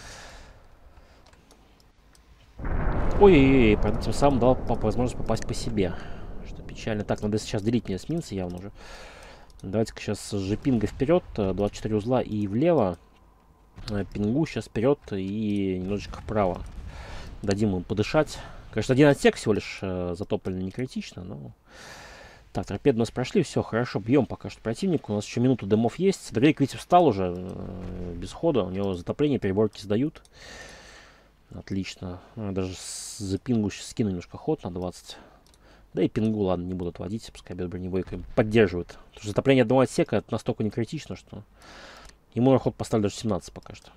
Speaker 1: Ой-ой-ой, правда, тем самым дал папа возможность попасть по себе. Что печально. Так, надо сейчас делить мне эсминцы явно уже. Давайте-ка сейчас с жипинга вперед, двадцать четыре узла и влево. Пингу сейчас вперед и немножечко вправо. Дадим ему подышать. Конечно, один отсек всего лишь э, затоплен не критично, но... Так, торпеды у нас прошли, все, хорошо, бьем пока что противнику. У нас еще минуту дымов есть. Дрейк, видите, встал уже э, без хода. У него затопление, переборки сдают. Отлично. Даже за пингу сейчас скину немножко ход на двадцать. Да и пингу, ладно, не буду отводить, пускай без бронебойка поддерживает. Потому что затопление одного отсека это настолько не критично, что... Ему на ход поставили даже семнадцать пока что.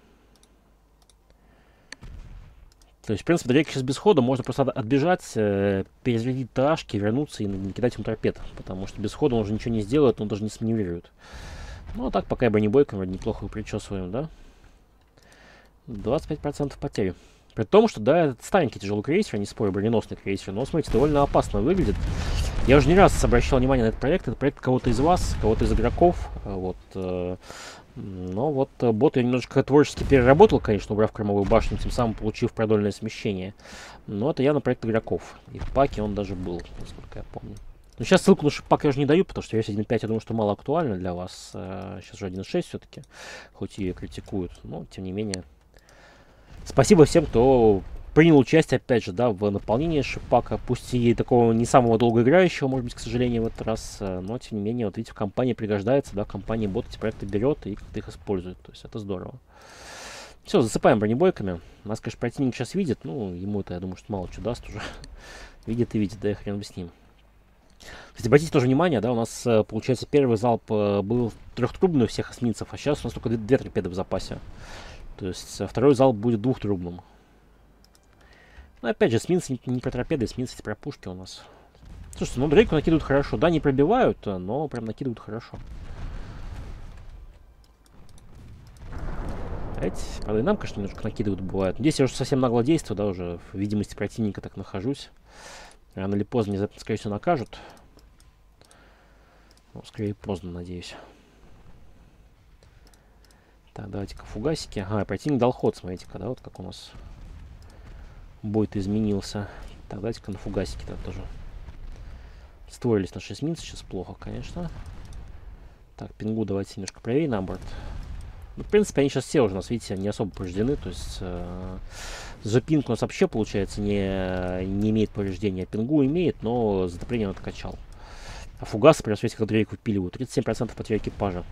Speaker 1: То есть, в принципе, Дрейк сейчас без хода, можно просто отбежать, э, перезарядить тарашки, вернуться и накидать ему торпед. Потому что без хода он уже ничего не сделает, он даже не сманеврирует. Ну, а так, пока и бронебойками вроде неплохо причесываем, да? двадцать пять процентов потерь. При том, что, да, это старенький тяжелый крейсер, не спорю, броненосный крейсер, но, смотрите, довольно опасно выглядит. Я уже не раз обращал внимание на этот проект. Это проект кого-то из вас, кого-то из игроков. Вот. Э, но вот бот я немножечко творчески переработал, конечно, убрав кормовую башню, тем самым получив продольное смещение. Но это явно проект игроков. И в паке он даже был, насколько я помню. Но сейчас ссылку на шипак я уже не даю, потому что версия один точка пять, я думаю, что мало актуальна для вас. Э, сейчас уже один точка шесть все-таки, хоть и критикуют, но тем не менее. Спасибо всем, кто принял участие, опять же, да, в наполнении шипака. Пусть и такого не самого долгоиграющего, может быть, к сожалению, в этот раз. Но, тем не менее, вот видите, в компании пригождается, да, компания бот эти проекты берет и как-то их использует. То есть это здорово. Все, засыпаем бронебойками. Нас, конечно, противник сейчас видит. Ну, ему это, я думаю, что мало что даст уже. Видит и видит, да и хрен бы с ним. Кстати, обратите тоже внимание, да, у нас, получается, первый залп был трехтрубный у всех эсминцев, а сейчас у нас только две торпеды в запасе. То есть второй залп будет двухтрубным. Но опять же, эсминцы не про торпеды, эсминцы про пушки у нас. Слушайте, ну Дрейку накидывают хорошо. Да, не пробивают, но прям накидывают хорошо. Эти, правда, и нам, конечно, немножко накидывают бывает. Здесь я уже совсем нагло действую, да, уже в видимости противника так нахожусь. Рано или поздно меня за это, скорее всего, накажут. Ну, скорее поздно, надеюсь. Так, давайте-ка фугасики. Ага, противник дал ход, смотрите-ка, да, вот как у нас бой-то изменился. Так, давайте-ка на фугасики-то тоже. Створились наши эсминцы, сейчас плохо, конечно. Так, пингу давайте немножко правее на борт. Ну, в принципе, они сейчас все уже, у нас, видите, не особо повреждены. То есть, э, G-пинг у нас вообще, получается, не, не имеет повреждения. Пингу имеет, но затопление он откачал. А фугасы, прям, смотрите, как Дрейк выпиливают. тридцать семь процентов потеря экипажа.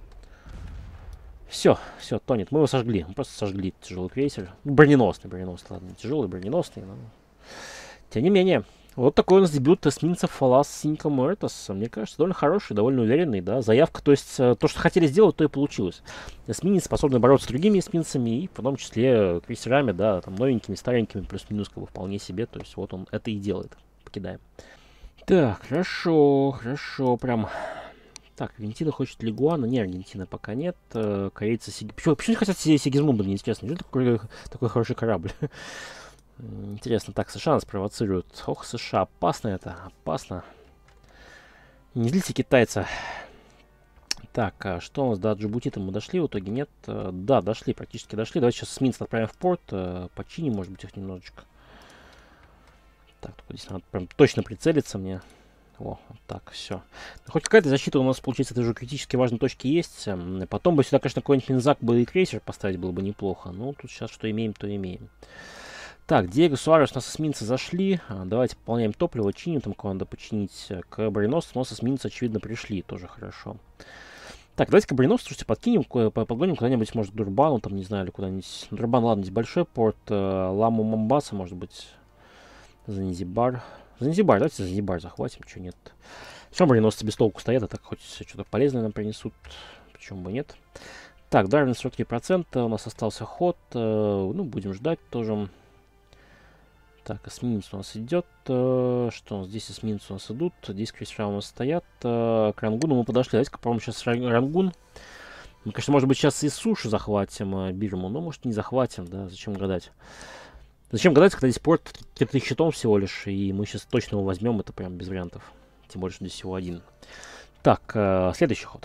Speaker 1: Все, все, тонет. Мы его сожгли. Мы просто сожгли тяжелый крейсер. Ну, броненосный, броненосный, ладно, не тяжелый, броненосный. Но... Тем не менее, вот такой у нас дебют эсминцев Фалас Cinco Muertos. Мне кажется, довольно хороший, довольно уверенный, да. Заявка, то есть, то, что хотели сделать, то и получилось. Эсминец способны бороться с другими эсминцами, и в том числе крейсерами, да, там, новенькими, старенькими, плюс-минус, как бы, вполне себе. То есть, вот он это и делает. Покидаем. Так, хорошо, хорошо, прям... Так, Аргентина хочет Лигуана. Не, Аргентина пока нет. Корейцы... Сиги... Почему, почему не хотят Сигизмунда, мне интересно. Неужели такой, такой хороший корабль? Интересно. Так, США нас провоцируют. Ох, США, опасно это, опасно. Не злите китайца. Так, а что у нас до Джибути-то мы дошли в итоге? Нет? Да, дошли, практически дошли. Давайте сейчас эсминец отправим в порт. Починим, может быть, их немножечко. Так, только здесь надо прям точно прицелиться мне. О, вот так, все. Хоть какая-то защита у нас, получается, это уже критически важной точки есть. Потом бы сюда, конечно, какой-нибудь Минзак бы и крейсер поставить было бы неплохо. Ну, тут сейчас что имеем, то имеем. Так, Диего Суарес, у нас эсминцы зашли. Давайте пополняем топливо, чиним там, кого надо починить. К броненосцу у нас эсминцы, очевидно, пришли. Тоже хорошо. Так, давайте-ка броненосцы, слушайте, подкинем, погоним куда-нибудь, может, Дурбану, там, не знаю, или куда-нибудь. Дурбан, ладно, здесь большой порт. Ламу Момбаса, может быть, Занзибар. Занзибар, давайте Занзибар захватим, что нет. Все, броненосцы без толку стоят, а так хоть что-то полезное нам принесут. Почему бы нет. Так, Дарвин сорок три процента, у нас остался ход. Ну, будем ждать тоже. Так, эсминец у нас идет. Что у нас здесь эсминцы у нас идут? Здесь крейсера у нас стоят. К Рангуну мы подошли. Давайте-ка, по-моему, сейчас Рангун. Мы, конечно, может быть, сейчас и суши захватим Бирму, но, может, не захватим, да, зачем гадать. Зачем гадать, когда здесь порт тридцать щитом всего лишь, и мы сейчас точно его возьмем, это прям без вариантов. Тем более, что здесь всего один. Так, э, следующий ход.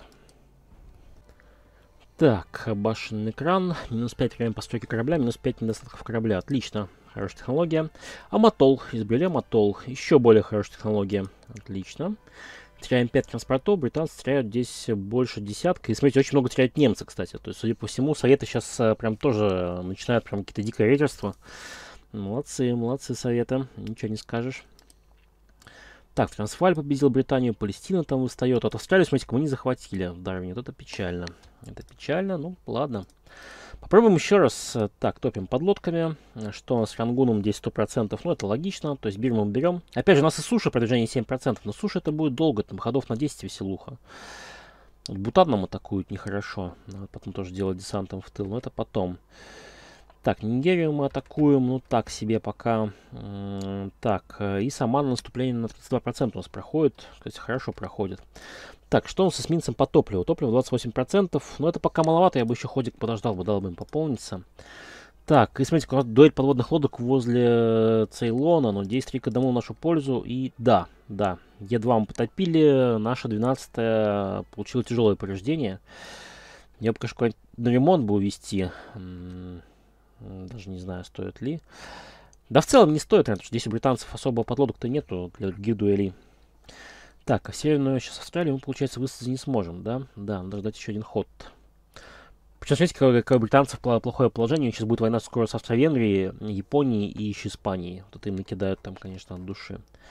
Speaker 1: Так, башенный экран. Минус пять время постройки корабля, минус пять недостатков корабля. Отлично, хорошая технология. Аматол, изобрели Аматол. Еще более хорошая технология. Отлично. Теряем пять транспортов, британцы теряют здесь больше десятка. И смотрите, очень много теряют немцы, кстати. То есть, судя по всему, советы сейчас э, прям тоже начинают прям какие-то дикое рейдерство. Молодцы, молодцы советы, ничего не скажешь. Так, Трансваль победил Британию, Палестина там выстает. От Австралии, смотрите, мы не захватили в Дарвине. Вот это печально. Это печально, ну ладно. Попробуем еще раз. Так, топим подлодками. Что у нас с Рангуном? Здесь сто процентов. Ну, это логично. То есть Бирму мы берем. Опять же, у нас и суша продвижение семь процентов. Но суша это будет долго. Там ходов на десять веселуха. Вот Бутан нам атакуют нехорошо. Надо потом тоже делать десантом в тыл. Но это потом. Так, Нигерию мы атакуем, ну так себе пока. Так, и сама на наступление на тридцать два процента у нас проходит. Кстати, хорошо проходит. Так, что у нас с эсминцем по топливу? Топливо двадцать восемь процентов. Но это пока маловато, я бы еще ходик подождал бы, дал бы им пополниться. Так, и смотрите, у нас дуэль подводных лодок возле Цейлона. Но действие три к одному в нашу пользу. И да, да, Е два мы потопили. Наша двенадцатая получила тяжелое повреждение. Я бы, конечно, какой-нибудь на ремонт бы увезти. Даже не знаю, стоит ли. Да в целом не стоит, потому что здесь у британцев особо подлодок-то нету для других дуэлей. Так, а северную сейчас Австралию мы, получается, высадить не сможем, да? Да, надо ждать еще один ход. Причем, смотрите, как, как у британцев плохое положение. Сейчас будет война скоро с Австро-Венгрией, Японией и еще Испанией. Вот это им накидают там, конечно, от души.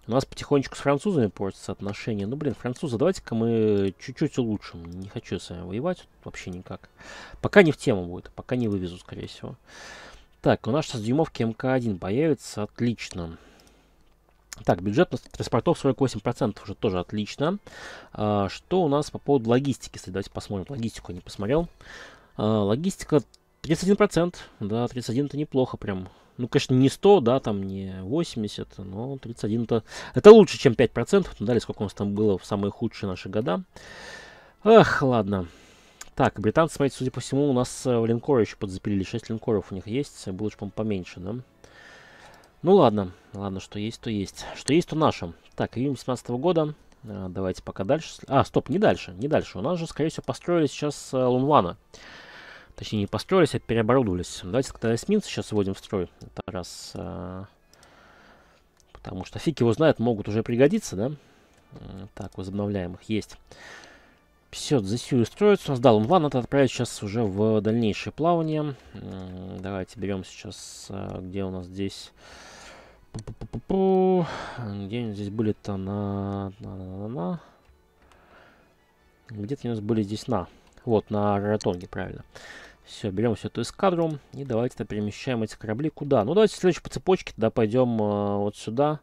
Speaker 1: У нас потихонечку с французами портятся отношения. Ну, блин, французы, давайте-ка мы чуть-чуть улучшим. Не хочу с вами воевать вообще никак. Пока не в тему будет, пока не вывезу, скорее всего. Так, у нас сейчас дюймовки эм ка один появится. Отлично. Так, бюджет транспортов сорок восемь процентов уже тоже отлично. А, что у нас по поводу логистики? Давайте посмотрим. Логистику я не посмотрел. А, логистика тридцать один процент. Да, тридцать один это неплохо прям. Ну, конечно, не сто, да, там не восемьдесят, но тридцать один это, это лучше, чем пять процентов. Ну, далее, сколько у нас там было в самые худшие наши года. Ах, ладно. Так, британцы, смотрите, судя по всему, у нас в линкоры еще подзапилили. шесть линкоров у них есть. Было же, по-моему, поменьше, да? Ну, ладно. Ладно, что есть, то есть. Что есть, то наше. Так, июнь семнадцатого года. А, давайте пока дальше. А, стоп, не дальше, не дальше. У нас же, скорее всего, построили сейчас а, Лунвана. Точнее, не построились, а переоборудовались. Давайте тогда эсминцы сейчас вводим в строй. Это раз. А, потому что фиг его знает, могут уже пригодиться, да? А, так, возобновляем их. Есть. Все, засюю строится у нас. Да, Лунван надо отправить сейчас уже в дальнейшее плавание. А, давайте берем сейчас, а, где у нас здесь... Пу-пу-пу-пу-пу. Где они здесь были-то? На... на, на, на, на. Где-то у нас были здесь на... Вот, на Ротонге, правильно. Все, берем всю эту эскадру. И давайте-то перемещаем эти корабли куда? Ну, давайте следующей по цепочке тогда пойдем э, вот сюда.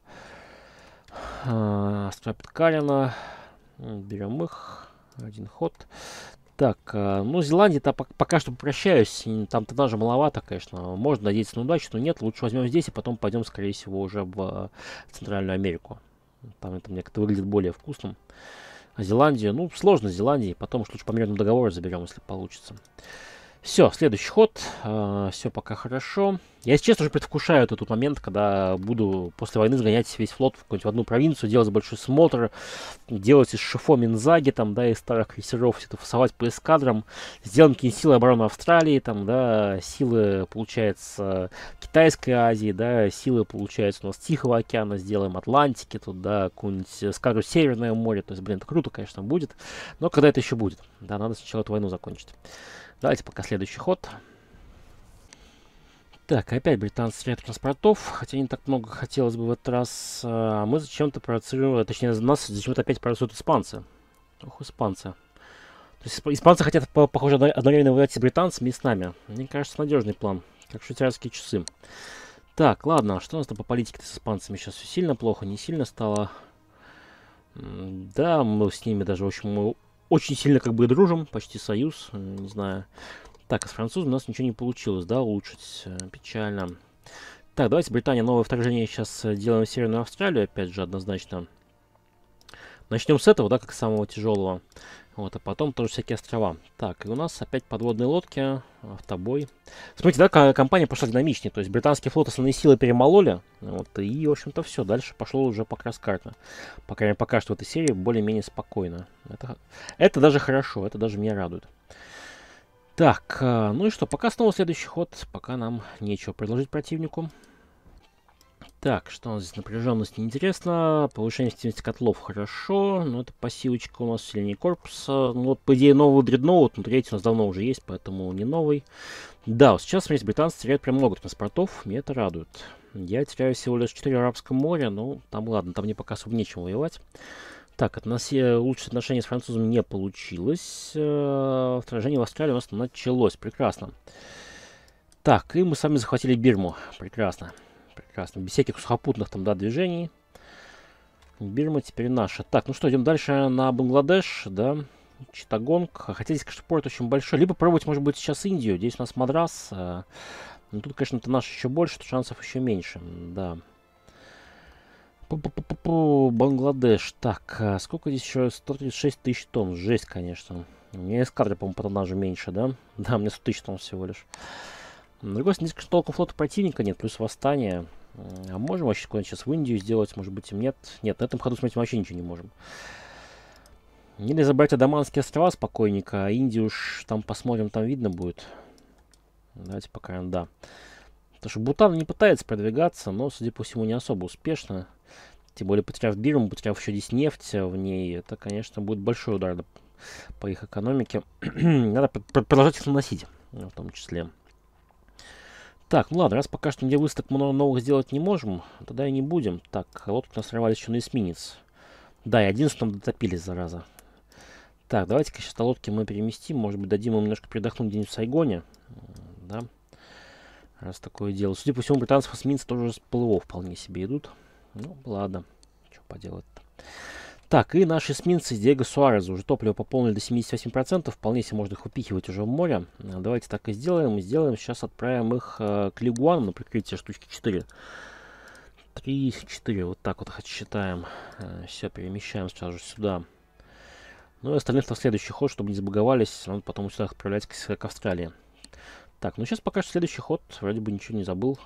Speaker 1: Э, Карина. Берем их. Один ход. Так, э, ну, Зеландия-то пока что попрощаюсь. Там-то даже маловато, конечно. Можно надеяться на удачу, но нет. Лучше возьмем здесь и потом пойдем, скорее всего, уже в Центральную Америку. Там это мне как-то выглядит более вкусным. А Зеландию, ну, сложно Зеландии. Потом уж лучше по мирному договору заберем, если получится. Все, следующий ход. Uh, все пока хорошо. Я, если честно, уже предвкушаю этот момент, когда буду после войны сгонять весь флот в какую-нибудь одну провинцию, делать большой смотр, делать из Шифо Минзаги, там, да, из старых крейсеров, все это фасовать по эскадрам, сделаем какие-нибудь силы обороны Австралии, там, да, силы, получается, Китайской Азии, да, силы, получается, у нас Тихого океана, сделаем Атлантики, тут, да, какую-нибудь эскадру Северное море, то есть, блин, это круто, конечно, будет, но когда это еще будет? Да, надо сначала эту войну закончить. Давайте пока следующий ход. Так, опять британцы теряют транспортов, хотя не так много хотелось бы в этот раз. А мы зачем-то провоцируем, точнее, нас зачем-то опять провоцируют испанцы. Ох, испанцы. То есть испанцы хотят, похоже, одновременно воевать с британцами и с нами. Мне кажется, надежный план, как швейцарские часы. Так, ладно, что у нас там по политике с испанцами сейчас? Все сильно плохо, не сильно стало. Да, мы с ними даже, в общем, мы очень сильно как бы дружим, почти союз, не знаю. Так, а с французами у нас ничего не получилось, да, улучшить. Печально. Так, давайте Британия новое вторжение сейчас делаем в Северную Австралию, опять же, однозначно. Начнем с этого, да, как самого тяжелого. Вот, а потом тоже всякие острова. Так, и у нас опять подводные лодки, автобой. Смотрите, да, компания пошла динамичнее. То есть британский флот основные силы перемололи. Вот, и, в общем-то, все. Дальше пошло уже покрас карта. Пока, пока что в этой серии более-менее спокойно. Это, это даже хорошо, это даже меня радует. Так, ну и что, пока снова следующий ход. Пока нам нечего предложить противнику. Так, что у нас здесь? Напряженность неинтересно. Повышение эффективности котлов хорошо. Но это пассивочка у нас, усиление корпуса. Ну вот, по идее, новый дредноут. Но третий у нас давно уже есть, поэтому не новый. Да, вот сейчас, смотрите, британцы теряют прям много транспортов. Меня это радует. Я теряю всего лишь четыре в Арабском море. Ну, там ладно, там мне пока особо нечем воевать. Так, от нас улучшить отношения с французами не получилось. Вторжение в Австралию у нас началось. Прекрасно. Так, и мы сами захватили Бирму. Прекрасно. Прекрасно. Без всяких сухопутных там, да, движений. Бирма теперь наша. Так, ну что, идем дальше на Бангладеш, да. Читтагонг. Хотя здесь, конечно, порт очень большой. Либо пробовать, может быть, сейчас Индию. Здесь у нас Мадрас. Но тут, конечно, это наш еще больше, тут шансов еще меньше. Да. Пу-пу-пу-пу-пу, Бангладеш. Так, сколько здесь еще? сто тридцать шесть тысяч тонн. Жесть, конечно. У меня эскадра, по-моему, по тоннажу меньше, да? Да, у меня сто тысяч тонн всего лишь. С другой стороны, здесь толком флота противника нет, плюс восстание. А можем вообще куда-нибудь сейчас в Индию сделать? Может быть, им нет? Нет, на этом ходу, смотрите, мы вообще ничего не можем. Или забрать Адаманские острова спокойненько, а Индию уж там посмотрим, там видно будет. Давайте пока, да. Потому что Бутан не пытается продвигаться, но, судя по всему, не особо успешно. Тем более, потеряв Бирму, потеряв еще здесь нефть в ней, это, конечно, будет большой удар по их экономике. Надо продолжать их наносить, в том числе. Так, ну ладно, раз пока что нигде выставок много новых сделать не можем, тогда и не будем. Так, лодку у нас сорвались еще на эсминец. Да, и одиннадцатом дотопились, зараза. Так, давайте-ка сейчас лодки мы переместим. Может быть, дадим им немножко передохнуть где-нибудь в Сайгоне. Да. Раз такое дело. Судя по всему, британцев эсминцы тоже с ПЛО вполне себе идут. Ну, ладно. Что поделать-то. Так, и наши эсминцы из Диего Суареза уже топливо пополнили до семидесяти восьми процентов. Вполне себе можно их упихивать уже в море. Давайте так и сделаем. Сделаем. Сейчас отправим их э, к Лигуану на прикрытие штучки четыре. три, четыре. Вот так вот считаем. Э, все, перемещаем сразу же сюда. Ну и остальных на следующий ход, чтобы не забаговались. Надо потом сюда отправлять к, к Австралии. Так, ну сейчас пока что следующий ход. Вроде бы ничего не забыл.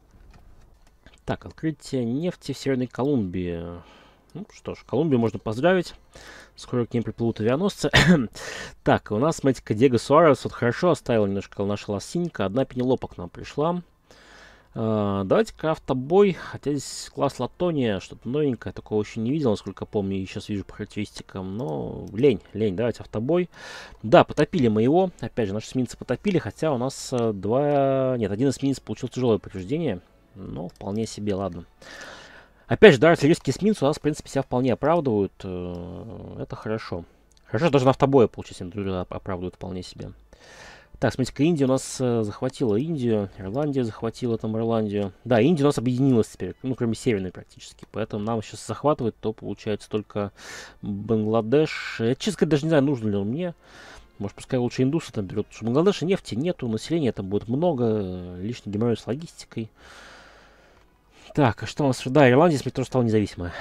Speaker 1: Так, открытие нефти в Северной Колумбии. Ну что ж, Колумбию можно поздравить. Скоро к ним приплывут авианосцы. Так, у нас, смотрите-ка, Диего Суарес вот хорошо оставил немножко наша лосинька. Одна Пенелопа к нам пришла. Uh, давайте-ка автобой. Хотя здесь класс Латония, что-то новенькое. Такого еще не видел, насколько помню. И сейчас вижу по характеристикам. Но лень, лень. Давайте автобой. Да, потопили мы его. Опять же, наши эсминцы потопили. Хотя у нас uh, два... Нет, один эсминец получил тяжелое повреждение. Но вполне себе, ладно. Опять же, да, артиллерийские эсминцы у нас, в принципе, себя вполне оправдывают. Uh, это хорошо. Хорошо, даже на автобое получить оправдывают вполне себе. Так, смотрите-ка, Индия у нас э, захватила Индию, Ирландия захватила там Ирландию. Да, Индия у нас объединилась теперь, ну, кроме Северной практически. Поэтому нам сейчас захватывать, то получается только Бангладеш. Я, честно сказать, даже не знаю, нужно ли он мне. Может, пускай лучше индусы там берут, потому что в Бангладеше нефти нету, населения там будет много, лишний геморрой с логистикой. Так, а что у нас? Да, Ирландия, смотрите, тоже стала независимой.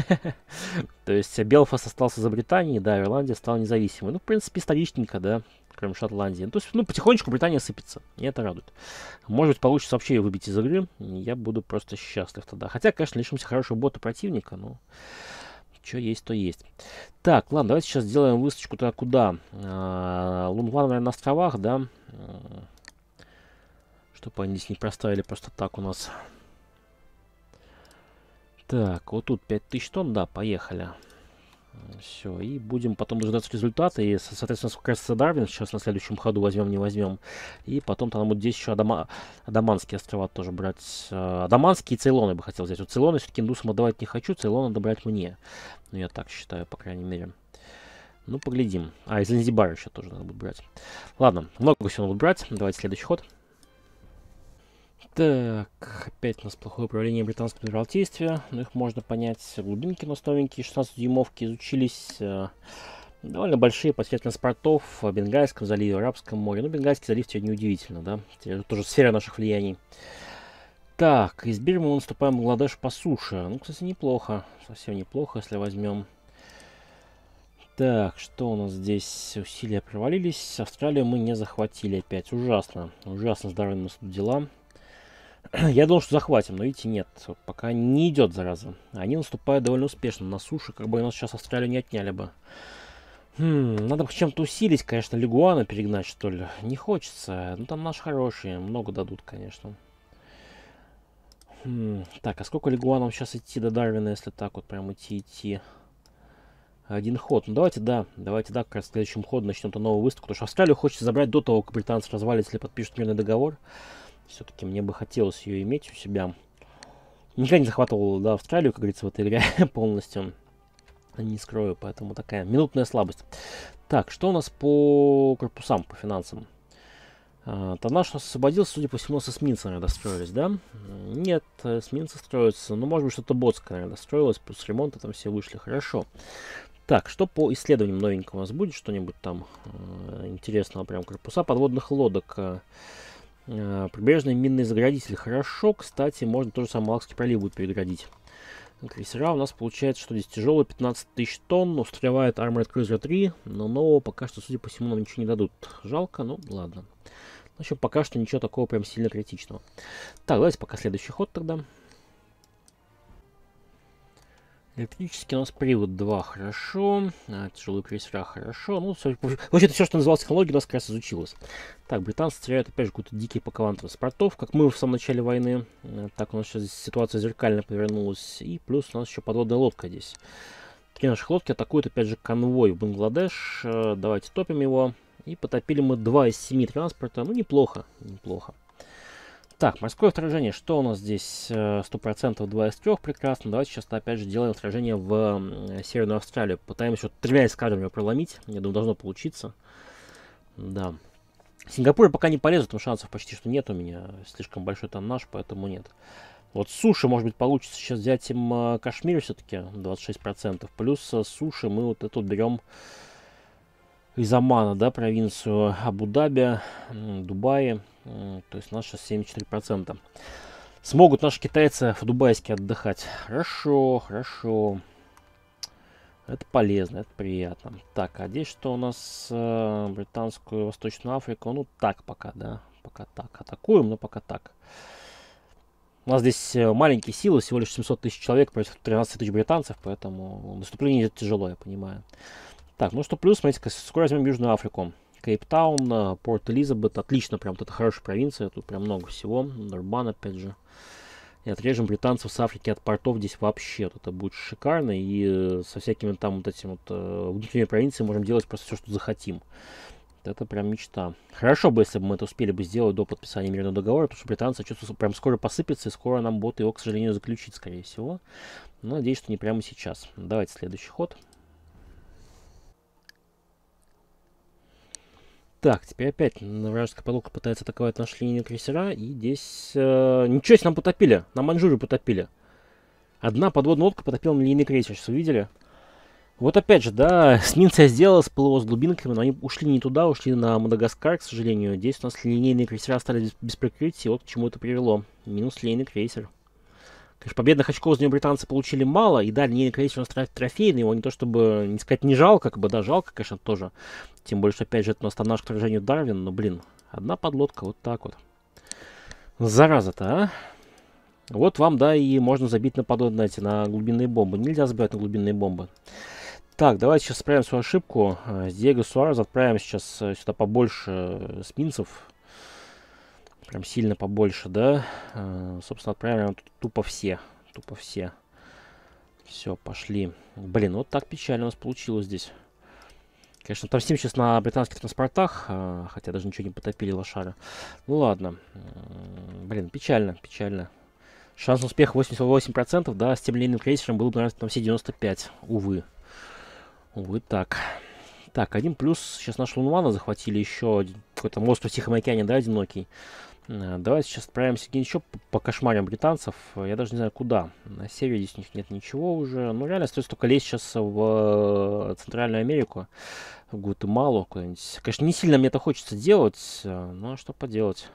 Speaker 1: То есть Белфаст остался за Британией, да, Ирландия стала независимой. Ну, в принципе, историчненько, да, кроме Шотландии. То есть, ну, потихонечку Британия сыпется, и это радует. Может быть, получится вообще ее выбить из игры, я буду просто счастлив тогда. Хотя, конечно, лишимся хорошего бота противника, но что есть, то есть. Так, ладно, давайте сейчас сделаем высадочку туда куда? Лунван, наверное, на островах, да? Чтобы они здесь не проставили просто так у нас. Так, вот тут пять тысяч тонн, да, поехали. Все, и будем потом дожидаться результата. И, соответственно, сколько раз Дарвин сейчас на следующем ходу возьмем, не возьмем. И потом там будет здесь еще Адама... Адаманские острова тоже брать. Адаманские и Цейлон я бы хотел взять. Вот Цейлон все-таки индусам отдавать не хочу, Цейлон надо брать мне. Ну, я так считаю, по крайней мере. Ну, поглядим. А, и Занзибар еще тоже надо будет брать. Ладно, много всего надо будет брать. Давайте следующий ход. Так, опять у нас плохое управление британского адмиралтейства. Ну, их можно понять. Глубинки у нас новенькие, шестнадцатидюймовки изучились. Э, довольно большие потери транспортов в Бенгальском заливе, Арабском море. Ну, Бенгальский залив теперь неудивительно, да? Теперь тоже сфера наших влияний. Так, из Бирмы мы наступаем в Бангладеш по суше. Ну, кстати, неплохо. Совсем неплохо, если возьмем. Так, что у нас здесь? Усилия провалились. Австралию мы не захватили опять. Ужасно. Ужасно здоровые у нас тут дела. Я думал, что захватим, но видите, нет. Пока не идет, зараза. Они наступают довольно успешно на суше, как бы у нас сейчас Австралию не отняли бы. Хм, надо бы чем-то усилить, конечно, Лигуана перегнать, что ли. Не хочется. Ну, там наши хорошие. Много дадут, конечно. Хм, так, а сколько Лигуанам сейчас идти до Дарвина, если так вот прям идти, идти? Один ход. Ну, давайте, да. Давайте, да, как раз следующим ходом начнем-то новую выставку. Потому что Австралию хочется забрать до того, как британцы развалятся или подпишут мирный договор. Все-таки мне бы хотелось ее иметь у себя. Никогда не захватывал, да, Австралию, как говорится, в этой игре полностью. Не скрою, поэтому такая минутная слабость. Так, что у нас по корпусам, по финансам? А, Тоннаж у нас освободился, судя по всему, с эсминцами достроились, да? Нет, эсминцы строятся. Ну, может быть, что-то ботское, наверное, достроилось, плюс ремонта там все вышли. Хорошо. Так, что по исследованиям новенького у нас будет? Что-нибудь там э, интересного? Прям корпуса подводных лодок. Э, Прибрежный минный заградитель. Хорошо, кстати, можно тоже сам Малакский пролив будет переградить. Крейсера у нас получается, что здесь тяжелый, пятнадцать тысяч тонн, устаревает Armored Cruiser три, но нового пока что, судя по всему, нам ничего не дадут. Жалко, ну ладно. В общем, пока что ничего такого прям сильно критичного. Так, давайте пока следующий ход тогда. Электрический у нас привод два, хорошо. А, тяжелые крейсера, хорошо. Ну, вообще-то все, что называлось технологией, у нас как раз изучилось. Так, британцы теряют опять же какой-то дикий пакован транспортов, как мы в самом начале войны. Так, у нас сейчас здесь ситуация зеркально повернулась. И плюс у нас еще подводная лодка здесь. Три наших лодки атакуют опять же конвой в Бангладеш. Давайте топим его. И потопили мы два из семи транспорта. Ну, неплохо, неплохо. Так, морское вторжение. Что у нас здесь? сто процентов два из трех. Прекрасно. Давайте сейчас опять же делаем вторжение в Северную Австралию. Пытаемся тремя эскадрами его проломить. Я думаю, должно получиться. Да. Сингапур пока не полезу, потому шансов почти что нет у меня. Слишком большой тоннаж, поэтому нет. Вот суши, может быть, получится сейчас взять им э, Кашмир все-таки, двадцать шесть процентов. Плюс э, суши мы вот эту берем из Омана, да, провинцию Абу-Даби, э, Дубаи. Э, то есть у нас сейчас семьдесят четыре процента. Смогут наши китайцы в Дубайске отдыхать. Хорошо, хорошо. Это полезно, это приятно. Так, а здесь что у нас? Э, британскую Восточную Африку. Ну, так пока, да. Пока так. Атакуем, но пока так. У нас здесь маленькие силы, всего лишь семьсот тысяч человек против тринадцати тысяч британцев, поэтому наступление идет тяжело, я понимаю. Так, ну что плюс, смотрите, скоро возьмем Южную Африку. Кейптаун, Порт Элизабет, отлично, прям вот это хорошая провинция, тут прям много всего. Дурбан, опять же. И отрежем британцев с Африки от портов здесь вообще. Вот это будет шикарно, и со всякими там вот этими вот внутренними провинциями можем делать просто все, что захотим. Это прям мечта. Хорошо бы, если бы мы это успели бы сделать до подписания мирного договора, потому что британцы что-то прям скоро посыпятся, и скоро нам будут его, к сожалению, заключить, скорее всего. Но надеюсь, что не прямо сейчас. Давайте следующий ход. Так, теперь опять вражеская подлодка пытается атаковать наши линейные крейсера, и здесь... Э, ничего себе, нам потопили, на Маньчжурию потопили. Одна подводная лодка потопила на линейный крейсер, сейчас увидели? Вот опять же, да, эсминцы я сделал с ПЛО с глубинками, но они ушли не туда, ушли на Мадагаскар, к сожалению. Здесь у нас линейные крейсера остались без, без прикрытия, вот к чему это привело. Минус линейный крейсер. Конечно, победных очков за него британцы получили мало, и да, линейный крейсер у нас трофейный, его не то чтобы, не сказать, не жалко, как бы, да, жалко, конечно, тоже. Тем более, что, опять же, это у нас тоннаж к вторжению Дарвин, но, блин, одна подлодка, вот так вот. Зараза-то, а? Вот вам, да, и можно забить на подводные, эти, на глубинные бомбы. Нельзя забивать на глубинные бомбы. Так, давайте сейчас исправим свою ошибку. С Диего Суарес отправим сейчас сюда побольше эсминцев. Прям сильно побольше, да. Собственно, отправим тут тупо все. Тупо все. Все, пошли. Блин, вот так печально у нас получилось здесь. Конечно, там отомстим сейчас на британских транспортах. Хотя даже ничего не потопили лошары. Ну ладно. Блин, печально, печально. Шанс на успех восемьдесят восемь процентов, да. С тем линейным крейсером было бы, наверное, там все девяносто пять. Увы. Увы, так. Так, один плюс. Сейчас наши Лунвана захватили еще какой-то остров в Тихом океане, да, одинокий. Давайте сейчас отправимся еще по, по кошмарам британцев. Я даже не знаю, куда. На севере здесь у них нет ничего уже. Ну, реально остается только лезть сейчас в Центральную Америку. В Гватемалу куда-нибудь. Конечно, не сильно мне это хочется делать. Но что поделать.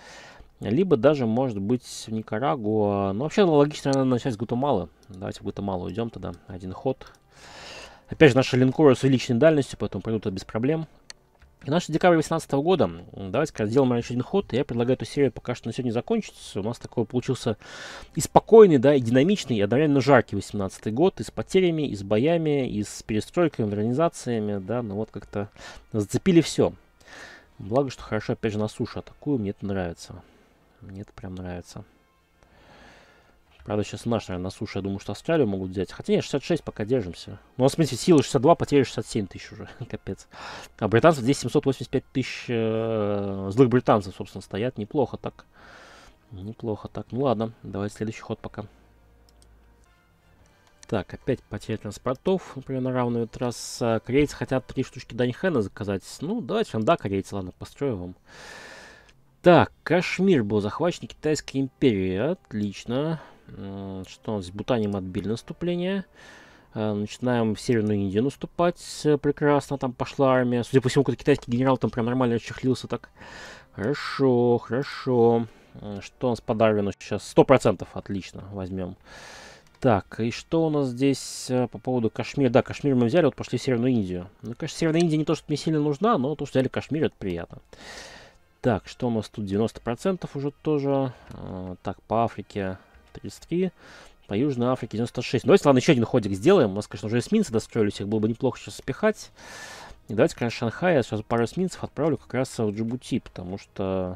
Speaker 1: Либо даже, может быть, в Никарагуа. Но вообще логично, наверное, начать с Гватемалы. Давайте в Гватемалу уйдем тогда. Один ход. Опять же, наши линкоры с увеличенной дальностью, поэтому пройдут это без проблем. И наш декабрь две тысячи восемнадцатого года. Давайте-ка сделаем еще один ход. Я предлагаю эту серию пока что на сегодня закончить. У нас такой получился и спокойный, да, и динамичный, и одновременно жаркий восемнадцатый год. И с потерями, и с боями, и с перестройкой, модернизациями, да. Ну вот как-то зацепили все. Благо, что хорошо, опять же, на суше атакую. Мне это нравится. Мне это прям нравится. Правда, сейчас наш, наверное, на суше, я думаю, что Австралию могут взять. Хотя нет, шестьдесят шесть, пока держимся. Ну, в смысле, силы шестьдесят два, потери шестьдесят семь тысяч уже. Капец. А британцев здесь семьсот восемьдесят пять тысяч э, злых британцев, собственно, стоят. Неплохо так. Неплохо так. Ну ладно, давайте следующий ход пока. Так, опять потеря транспортов, например, на равную этот раз. Корейцы хотят три штучки Даньхэна заказать. Ну, давайте, да, корейцы, ладно, построю вам. Так, Кашмир был захвачен Китайской империей. Отлично. Что у нас здесь? Бутане мы отбили наступление. Начинаем в Северную Индию наступать. Прекрасно, там пошла армия. Судя по всему, какой-то китайский генерал там прям нормально расчехлился так. Хорошо, хорошо. Что у нас по Дарвину сейчас? сто процентов, отлично, возьмем. Так, и что у нас здесь по поводу Кашмира? Да, Кашмир мы взяли, вот пошли в Северную Индию. Ну, конечно, Северная Индия не то, что мне сильно нужна, но то, что взяли Кашмир, это приятно. Так, что у нас тут? девяносто процентов уже тоже. А, так, по Африке тридцать три. По Южной Африке девяносто шесть. Давайте, ладно, еще один ходик сделаем. У нас, конечно, уже эсминцы достроились. Их было бы неплохо сейчас спихать. И давайте, конечно, Шанхай. Я сейчас пару эсминцев отправлю как раз в Джибути. Потому что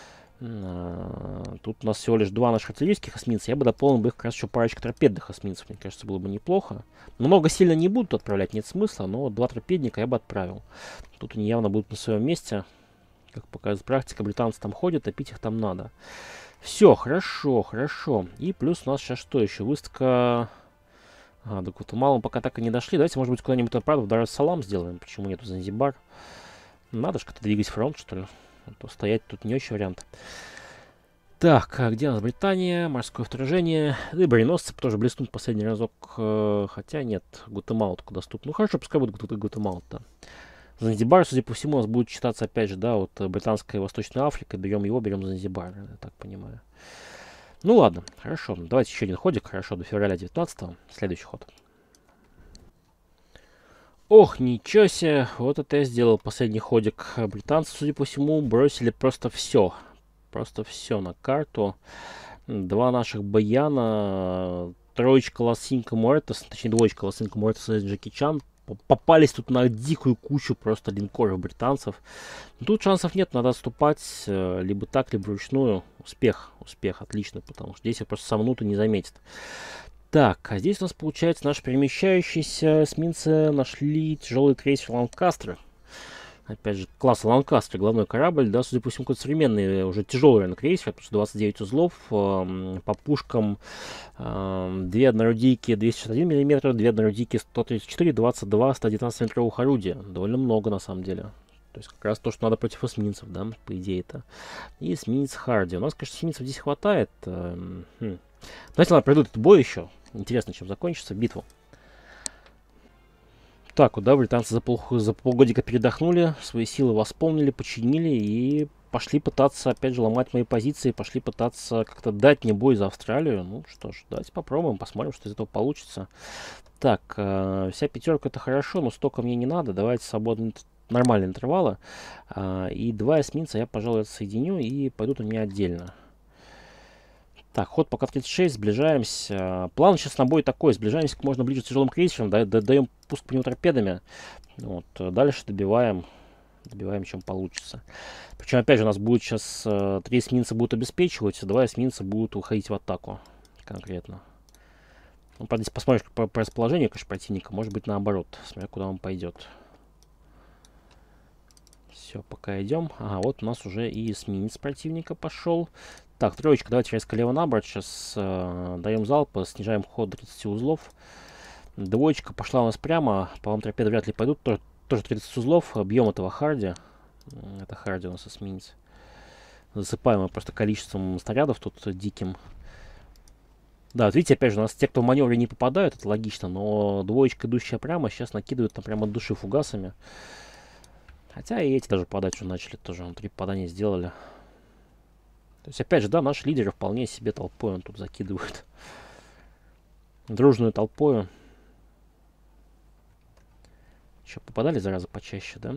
Speaker 1: а, тут у нас всего лишь два наших артиллерийских эсминца. Я бы дополнил бы их как раз еще парочка торпедных эсминцев. Мне кажется, было бы неплохо. Много сильно не будут отправлять, нет смысла. Но вот два торпедника я бы отправил. Тут они явно будут на своем месте. Как показывает практика, британцы там ходят, топить их там надо. Все, хорошо, хорошо. И плюс у нас сейчас что еще? Выставка... А, до Гватемалы мы пока так и не дошли. Давайте, может быть, куда-нибудь, правда, в Дар-эс-Салам сделаем. Почему нету Занзибар? Надо же как-то двигать фронт, что ли. А то стоять тут не очень вариант. Так, а где у нас Британия? Морское вторжение. Да и броненосцы тоже блеснут последний разок. Хотя нет, Гватемала только доступна. Ну хорошо, пускай будет Гватемала-то. Занзибар, судя по всему, у нас будет считаться, опять же, да, вот британская и Восточная Африка. Берем его, берем Занзибар, я так понимаю. Ну ладно, хорошо. Давайте еще один ходик. Хорошо, до февраля девятнадцатого. Следующий ход. Ох, ничего себе. Вот это я сделал последний ходик. Британцы, судя по всему, бросили просто все. Просто все на карту. Два наших баяна. Троечка Лосинка Муэртес, точнее двоечка Лосинка Муэртес и Джеки Чан попались тут на дикую кучу просто линкоров британцев. Но тут шансов нет, надо отступать либо так, либо вручную. Успех, успех, отлично, потому что здесь я просто сомнут и не заметит. Так, а здесь у нас получается наши перемещающиеся эсминцы нашли тяжелый крейсер Ланкастер. Опять же, класса Ланкастер, главной корабль, да, судя по всему, какой-то современный, уже тяжелый на крейсер, потому что двадцать девять узлов, э, по пушкам э, две однорудийки двести шестьдесят один миллиметр, две однорудийки сто тридцать четыре, двадцать два сто девятнадцать метровых орудия. Довольно много, на самом деле. То есть, как раз то, что надо против эсминцев, да, по идее-то. И эсминец Харди. У нас, конечно, эсминцев здесь хватает. Э, хм. Давайте, ладно, пройду этот бой еще. Интересно, чем закончится битву. Так, вот, да, британцы за, пол, за полгодика передохнули, свои силы восполнили, починили и пошли пытаться, опять же, ломать мои позиции, пошли пытаться как-то дать мне бой за Австралию. Ну что ж, давайте попробуем, посмотрим, что из этого получится. Так, э, вся пятерка это хорошо, но столько мне не надо. Давайте свободные, нормальные интервалы. Э, и два эсминца я, пожалуй, отсоединю и пойдут у меня отдельно. Так, ход пока тридцать шесть, сближаемся. План сейчас на бой такой, сближаемся как можно ближе к тяжелым крейсерам, да, даем пуск по нему торпедами. Вот, дальше добиваем, добиваем, чем получится. Причем, опять же, у нас будет сейчас э, три эсминца будут обеспечивать, два эсминца будут уходить в атаку конкретно. Ну, правда, если посмотришь по, по расположению, конечно, противника, может быть наоборот, смотря куда он пойдет. Все, пока идем. Ага, вот у нас уже и эсминец противника пошел. Так, троечка, давайте резко лево на борт. Сейчас э, даем залп, снижаем ход до тридцати узлов. Двоечка пошла у нас прямо. По-моему, торпеды вряд ли пойдут. Тоже, тоже тридцать узлов. Бьем этого Харди. Это Харди у нас эсминец. Засыпаем его просто количеством снарядов тут диким. Да, вот видите, опять же, у нас те, кто в маневре не попадают, это логично. Но двоечка, идущая прямо, сейчас накидывают там прямо от души фугасами. Хотя и эти даже попадать уже начали. Тоже три попадания сделали. То есть, опять же, да, наши лидеры вполне себе толпой он тут закидывают. Дружную толпою. Что, попадали, зараза, почаще, да?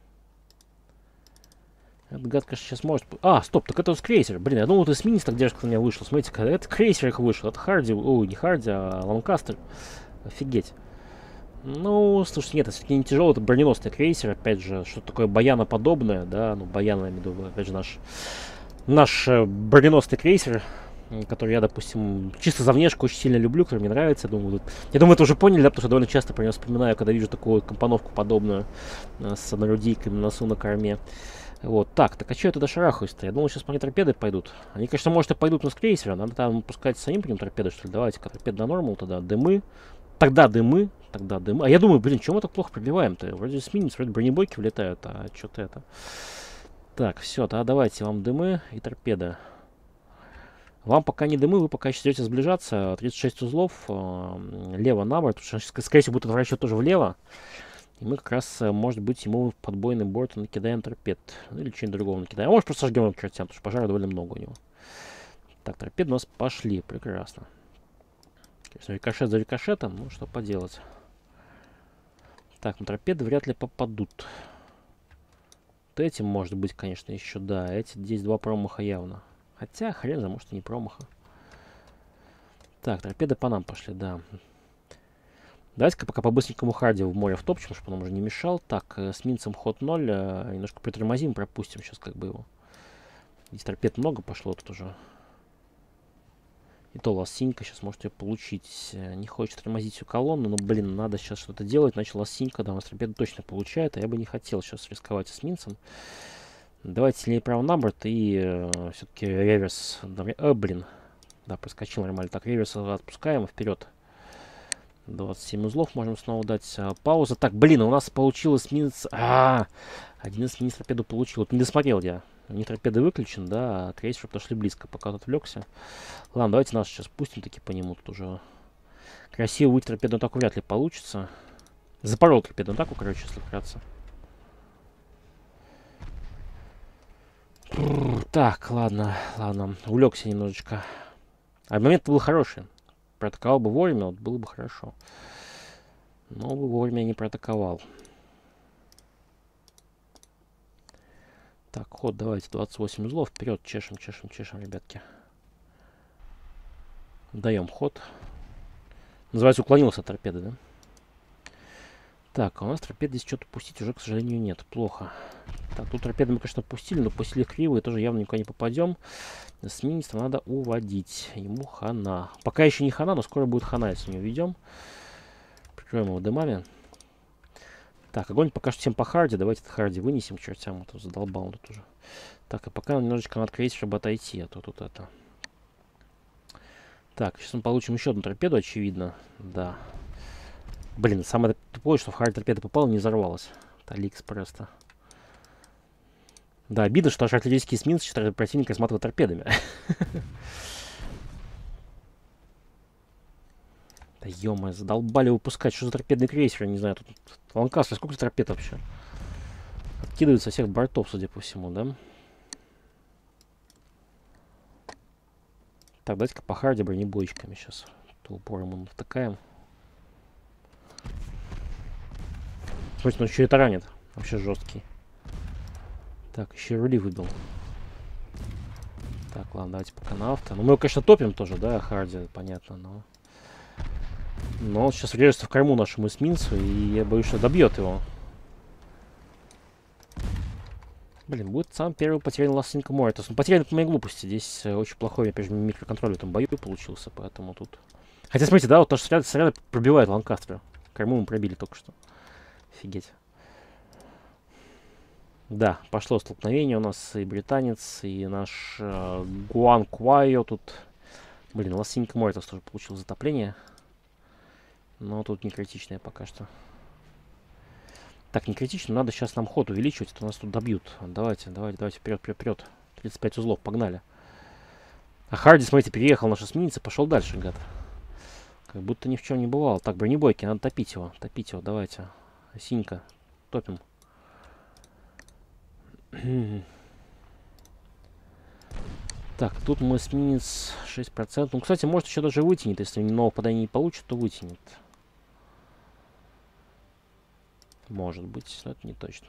Speaker 1: Этот гад, конечно, сейчас может... А, стоп, так это у нас крейсер. Блин, я думал, это эсминец так дерзко на меня вышел. Смотрите-ка, это крейсер их вышел. Это Харди, ой, не Харди, а Ланкастер. Офигеть. Ну, слушайте, нет, это все-таки не тяжелый, это броненосный крейсер. Опять же, что-то такое баяноподобное, да, ну, баян, я имею в виду, опять же, наш... Наш э, броненосный крейсер, который я, допустим, чисто за внешку очень сильно люблю, который мне нравится. Я думаю, тут... я думаю, это уже поняли, да, потому что довольно часто про него вспоминаю, когда вижу такую компоновку подобную э, с однорудийками на носу, на корме. Вот, так, так а что я туда шарахаюсь-то? Я думал, сейчас по мне торпеды пойдут. Они, конечно, может и пойдут, но с крейсера. Надо там пускать самим по ним торпеды, что ли. Давайте-ка торпеды на нормал, тогда дымы. Тогда дымы, тогда дымы. А я думаю, блин, чего мы так плохо пробиваем-то? Вроде эсминец, вроде бронебойки влетают, а что-то это... Так, все, тогда давайте вам дымы и торпеды. Вам пока не дымы, вы пока еще идете сближаться. тридцать шесть узлов, э, лево на борт, потому что, скорее всего, будет отворачивать тоже влево. И мы как раз, может быть, ему в подбойный борт накидаем торпед. Ну, или что-нибудь другого накидаем. А может, просто сожгем его к чертям, потому что пожара довольно много у него. Так, торпеды у нас пошли, прекрасно. Конечно, рикошет за рикошетом, ну, что поделать. Так, на торпеды вряд ли попадут. Вот этим может быть, конечно, еще, да. Эти здесь два промаха явно. Хотя, хрен знает, может и не промаха. Так, торпеды по нам пошли, да. Давайте-ка пока по-быстренькому Харди в море втопчем, чтобы он уже не мешал. Так, с минцем ход ноль. Немножко притормозим, пропустим сейчас как бы его. Здесь торпед много пошло тут уже. И то лассинька сейчас может ее получить. Не хочет тормозить всю колонну, но, блин, надо сейчас что-то делать. Иначе лассинька, да, у нас торпеды точно получает. А я бы не хотел сейчас рисковать эсминцем. Давайте сильнее право на борт и э, все-таки реверс. Э, блин. Да, проскочил нормально. Так, реверс отпускаем вперед. двадцать семь узлов можем снова дать. А, пауза. Так, блин, у нас получилось минус... А, -а, -а один из минус торпеду получил. Вот не досмотрел я. У них торпеды выключен, да, а крейсеры подошли близко, пока он отвлекся. Ладно, давайте нас сейчас пустим таки по нему. Тут уже красиво выйти торпедную атаку вряд ли получится. Запорол торпедную атаку, короче, если вкратце. Так, ладно, ладно. Увлекся немножечко. А момент был хороший. Проатаковал бы вовремя, вот было бы хорошо. Но бы вовремя не проатаковал. Так, ход давайте, двадцать восемь узлов. Вперед, чешем, чешем, чешем, ребятки. Даем ход. Называется, уклонился от торпеды, да? Так, а у нас торпеды здесь что-то пустить уже, к сожалению, нет. Плохо. Так, тут торпеды мы, конечно, пустили, но пустили криво, и тоже явно никуда не попадем. Эсминец надо уводить. Ему хана. Пока еще не хана, но скоро будет хана, если не уведем. Прикроем его дымами. Так, огонь пока что всем по харде. Давайте этот харди вынесем к чертям. А то задолбал он тут уже. Так, а пока немножечко надо крейсер, чтобы отойти, а то тут это... Так, сейчас мы получим еще одну торпеду, очевидно. Да. Блин, самое тупое, что в хард торпеда попала, не взорвалась. Это Алиэкспресс-то. Да, обидно, что аж артиллерийский эсминец считает противника сматывает торпедами. Да ё-моё, задолбали выпускать. Что за торпедный крейсер? Я не знаю, тут Ланкастер, сколько торпед вообще? Откидывают со всех бортов, судя по всему, да? Так, давайте-ка по харде бронебойчиками сейчас. То упором мы втыкаем. Слушайте, ну еще и таранит. Вообще жесткий. Так, еще рули выбил. Так, ладно, давайте пока на авто. Ну, мы его, конечно, топим тоже, да, харди, понятно, но... Но он сейчас врежется в корму нашему эсминцу, и я боюсь, что добьет его. Блин, будет сам первый потерянный Лассинка Мортас. Он потерян по моей глупости. Здесь э, очень плохой, опять же, микроконтроль в этом бою получился, поэтому тут... Хотя, смотрите, да, вот то, что снаряд, снаряд пробивает Ланкастера. Корму мы пробили только что. Офигеть. Да, пошло столкновение у нас и британец, и наш э, Гуан Куайо тут... Блин, Лассинка Мортас тоже получил затопление. Но тут не критичное пока что. Так, не критично, надо сейчас нам ход увеличивать, а то нас тут добьют. Давайте, давайте, давайте, вперед, вперед, вперед. тридцать пять узлов, погнали. А Харди, смотрите, переехал наш эсминец и пошел дальше, гад. Как будто ни в чем не бывало. Так, бронебойки, надо топить его, топить его, давайте. Синька, топим. Так, тут мой эсминец шесть процентов. Ну, кстати, может еще даже вытянет, если нового попадания не получит, то вытянет. Может быть, но это не точно.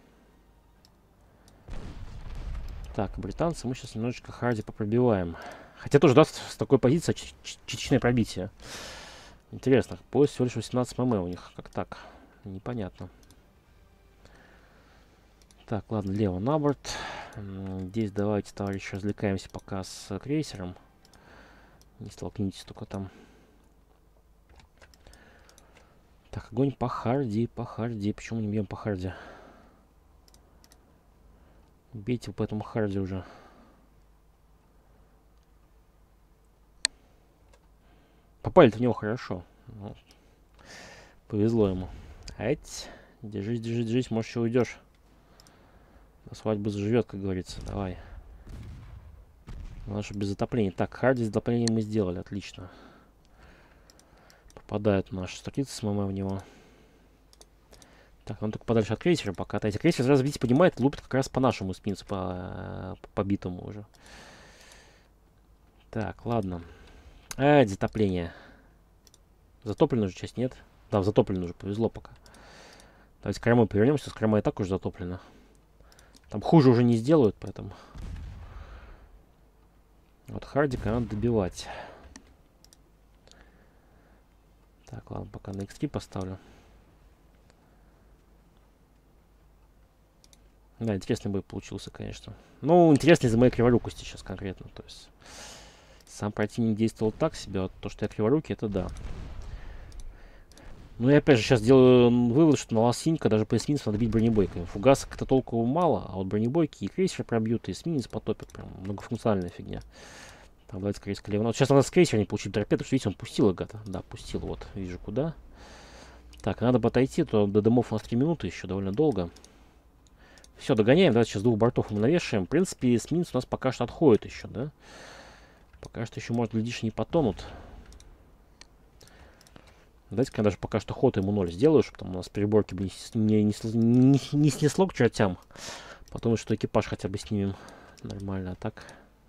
Speaker 1: Так, британцы мы сейчас немножечко Харди попробиваем. Хотя тоже, да, с такой позиции частичное пробитие. Интересно, пояс всего лишь восемнадцать мм у них. Как так? Непонятно. Так, ладно, лево на борт. Здесь давайте, товарищи, развлекаемся пока с крейсером. Не столкнитесь только там. Так, огонь по Харди, по Харди. Почему не бьем по Харди? Бейте по этому Харди уже. Попали-то в него хорошо. Ну, повезло ему. Ать, держись, держись, держись, может, еще уйдешь. До свадьбы заживет, как говорится. Давай. Наше без затопления. Так, Харди с затоплением мы сделали, отлично. Попадают наши сто тридцать мм в него. Так, он только подальше от крейсера пока. Эти крейсер сразу, видите, поднимает, лупит как раз по нашему эсминцу, по, по побитому уже. Так, ладно. А, затопление. Затоплена уже часть, нет? Да, в затоплено уже, повезло пока. Давайте к кормой повернемся, с кормой и так уже затоплено. Там хуже уже не сделают, поэтому... Вот Хардика надо добивать. Так, ладно, пока на икс три поставлю. Да, интересный бой получился, конечно. Ну, интересный из-за моей криворукости сейчас конкретно. То есть, сам противник действовал так себе, а то, что я криворукий, это да. Ну и опять же сейчас делаю вывод, что на лосинька даже по эсминцу надо бить бронебойками. Фугасок-то толку мало, а вот бронебойки и крейсер пробьют, и эсминец потопит. Прям многофункциональная фигня. Так, давайте скорее скалим. Вот сейчас надо с крейсера не получить торпеду, что видите, он пустил их, гад. Да, пустил, вот, вижу куда. Так, надо бы отойти, то до дымов у нас три минуты, еще довольно долго. Все, догоняем, давайте сейчас двух бортов мы навешаем. В принципе, эсминец у нас пока что отходит еще, да? Пока что еще, может, глядишь, не потонут. Давайте-ка я даже пока что ход ему ноль сделаю, чтобы там у нас переборки бы не, не, не, не снесло к чертям. Потом, что экипаж хотя бы снимем нормально, а так...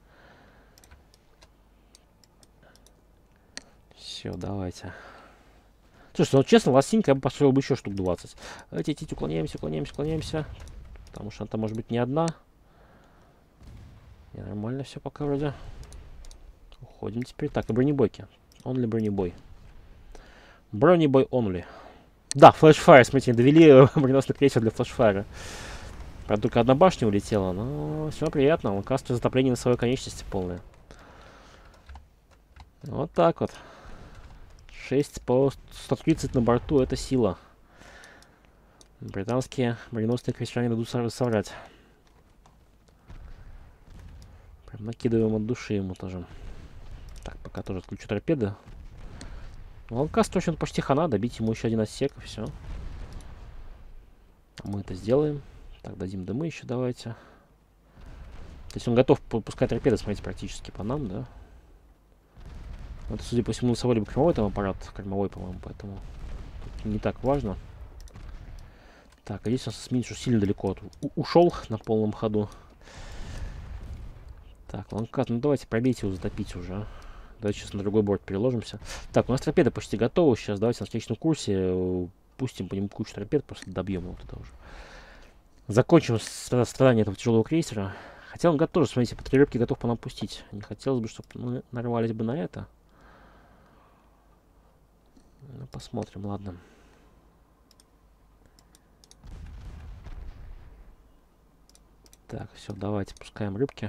Speaker 1: Все, давайте. Слушай, ну честно, лосинка я бы построил бы еще штук двадцать. Давайте, идите, уклоняемся, уклоняемся, уклоняемся. Потому что она может быть не одна. И нормально все пока вроде. Уходим теперь. Так, и бронебойки. Only бронебой. Бронебой only. Да, флешфайр, смотрите, довели броненосный крейсер для флешфайра. Правда, только одна башня улетела, но все приятно. Ланкастер затопление на своей конечности полное. Вот так вот. шесть по сто тридцать на борту, это сила. Британские броненосные крейсера не дадут соврать. Прям накидываем от души ему тоже. Так, пока тоже отключу торпеды. Ланкастер очень почти хана, добить ему еще один отсек, и все. Мы это сделаем. Так, дадим дымы еще давайте. То есть он готов пускать торпеды, смотрите, практически по нам, да? Это, судя по всему, носовой либо кормовой там аппарат, кормовой, по-моему, поэтому не так важно. Так, а здесь у нас эсминец уж сильно далеко от, ушел на полном ходу. Так, Ланкат, ну давайте пробейте его, затопите уже. А. Давайте сейчас на другой борт переложимся. Так, у нас торпеды почти готовы. Сейчас давайте на встречном курсе пустим по нему кучу торпед, просто добьем его туда уже. Закончим страдание этого тяжелого крейсера. Хотя он готов, смотрите, по три рыбки готов по нам пустить. Не хотелось бы, чтобы мы нарвались бы на это. Ну, посмотрим, ладно. Так, все, давайте пускаем рыбки.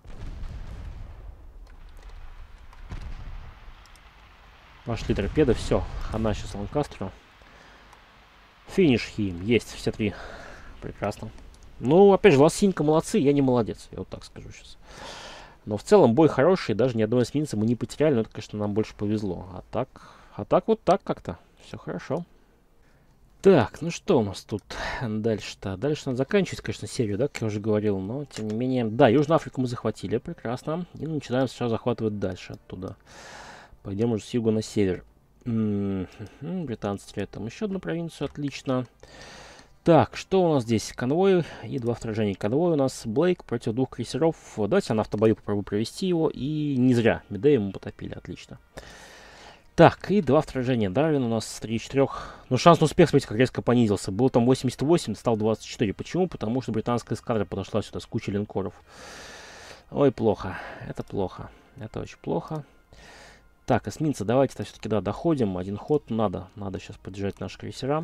Speaker 1: Пошли торпеды, все, хана сейчас Ланкастеру. Финиш хим, есть, все три. Прекрасно. Ну, опять же, лосинька молодцы, я не молодец, я вот так скажу сейчас. Но в целом бой хороший, даже ни одного эсминца мы не потеряли, но это, конечно, нам больше повезло. А так, а так вот так как-то, все хорошо. Так, ну что у нас тут дальше-то? Дальше надо заканчивать, конечно, серию, да, как я уже говорил, но тем не менее... Да, Южную Африку мы захватили, прекрасно. И начинаем сейчас захватывать дальше оттуда. Пойдем уже с юга на север. М-м-м, британцы теряют там еще одну провинцию, отлично. Так, что у нас здесь? Конвой и два вторжения. Конвой у нас Блейк против двух крейсеров. Давайте я на автобою попробую провести его. И не зря. Медея ему потопили, отлично. Так, и два вторжения. Дарвин у нас три из четырёх. Ну, шанс на успех, смотрите, как резко понизился. Был там восемьдесят восемь, стал двадцать четыре. Почему? Потому что британская эскадра подошла сюда с кучей линкоров. Ой, плохо. Это плохо. Это очень плохо. Так, эсминцы, давайте-то все-таки, да, доходим. Один ход надо. Надо сейчас поддержать наши крейсера.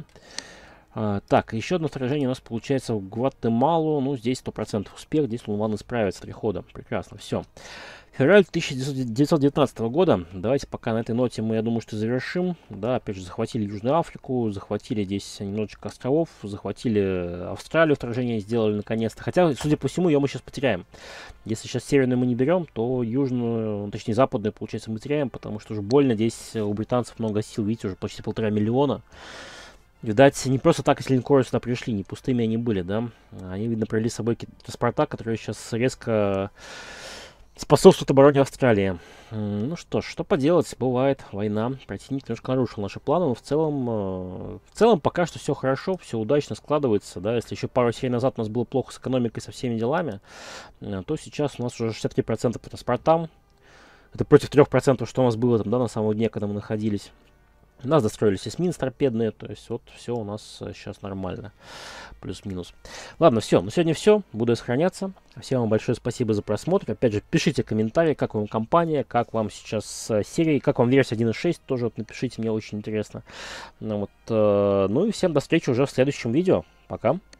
Speaker 1: А, так, еще одно вторжение у нас получается в Гватемалу. Ну, здесь сто процентов успех. Здесь Луман справится три хода. Прекрасно, все. Февраль тысяча девятьсот девятнадцатого года. Давайте пока на этой ноте мы, я думаю, что завершим. Да, опять же, захватили Южную Африку, захватили здесь немножечко островов, захватили Австралию, вторжение сделали наконец-то. Хотя, судя по всему, ее мы сейчас потеряем. Если сейчас северную мы не берем, то южную, точнее западную, получается, мы теряем, потому что уже больно здесь у британцев много сил. Видите, уже почти полтора миллиона. Видать, не просто так, если линкоры сюда пришли, не пустыми они были, да. Они, видно, привели с собой какие-то транспорта, которые сейчас резко способствуют обороне Австралии. Ну что ж, что поделать, бывает, война. Противник немножко нарушил наши планы, но в целом, в целом пока что все хорошо, все удачно складывается, да. Если еще пару серий назад у нас было плохо с экономикой, со всеми делами, то сейчас у нас уже шестьдесят три процента по транспортам. Это против трёх процентов, что у нас было там, да, на самом дне, когда мы находились. У нас достроились эсминцы торпедные, то есть вот все у нас сейчас нормально. Плюс-минус. Ладно, все, на сегодня все. Буду сохраняться. Всем вам большое спасибо за просмотр. Опять же, пишите комментарии, как вам компания, как вам сейчас серия, как вам версия один и шесть, тоже вот напишите, мне очень интересно. Ну, вот, э, ну и всем до встречи уже в следующем видео. Пока.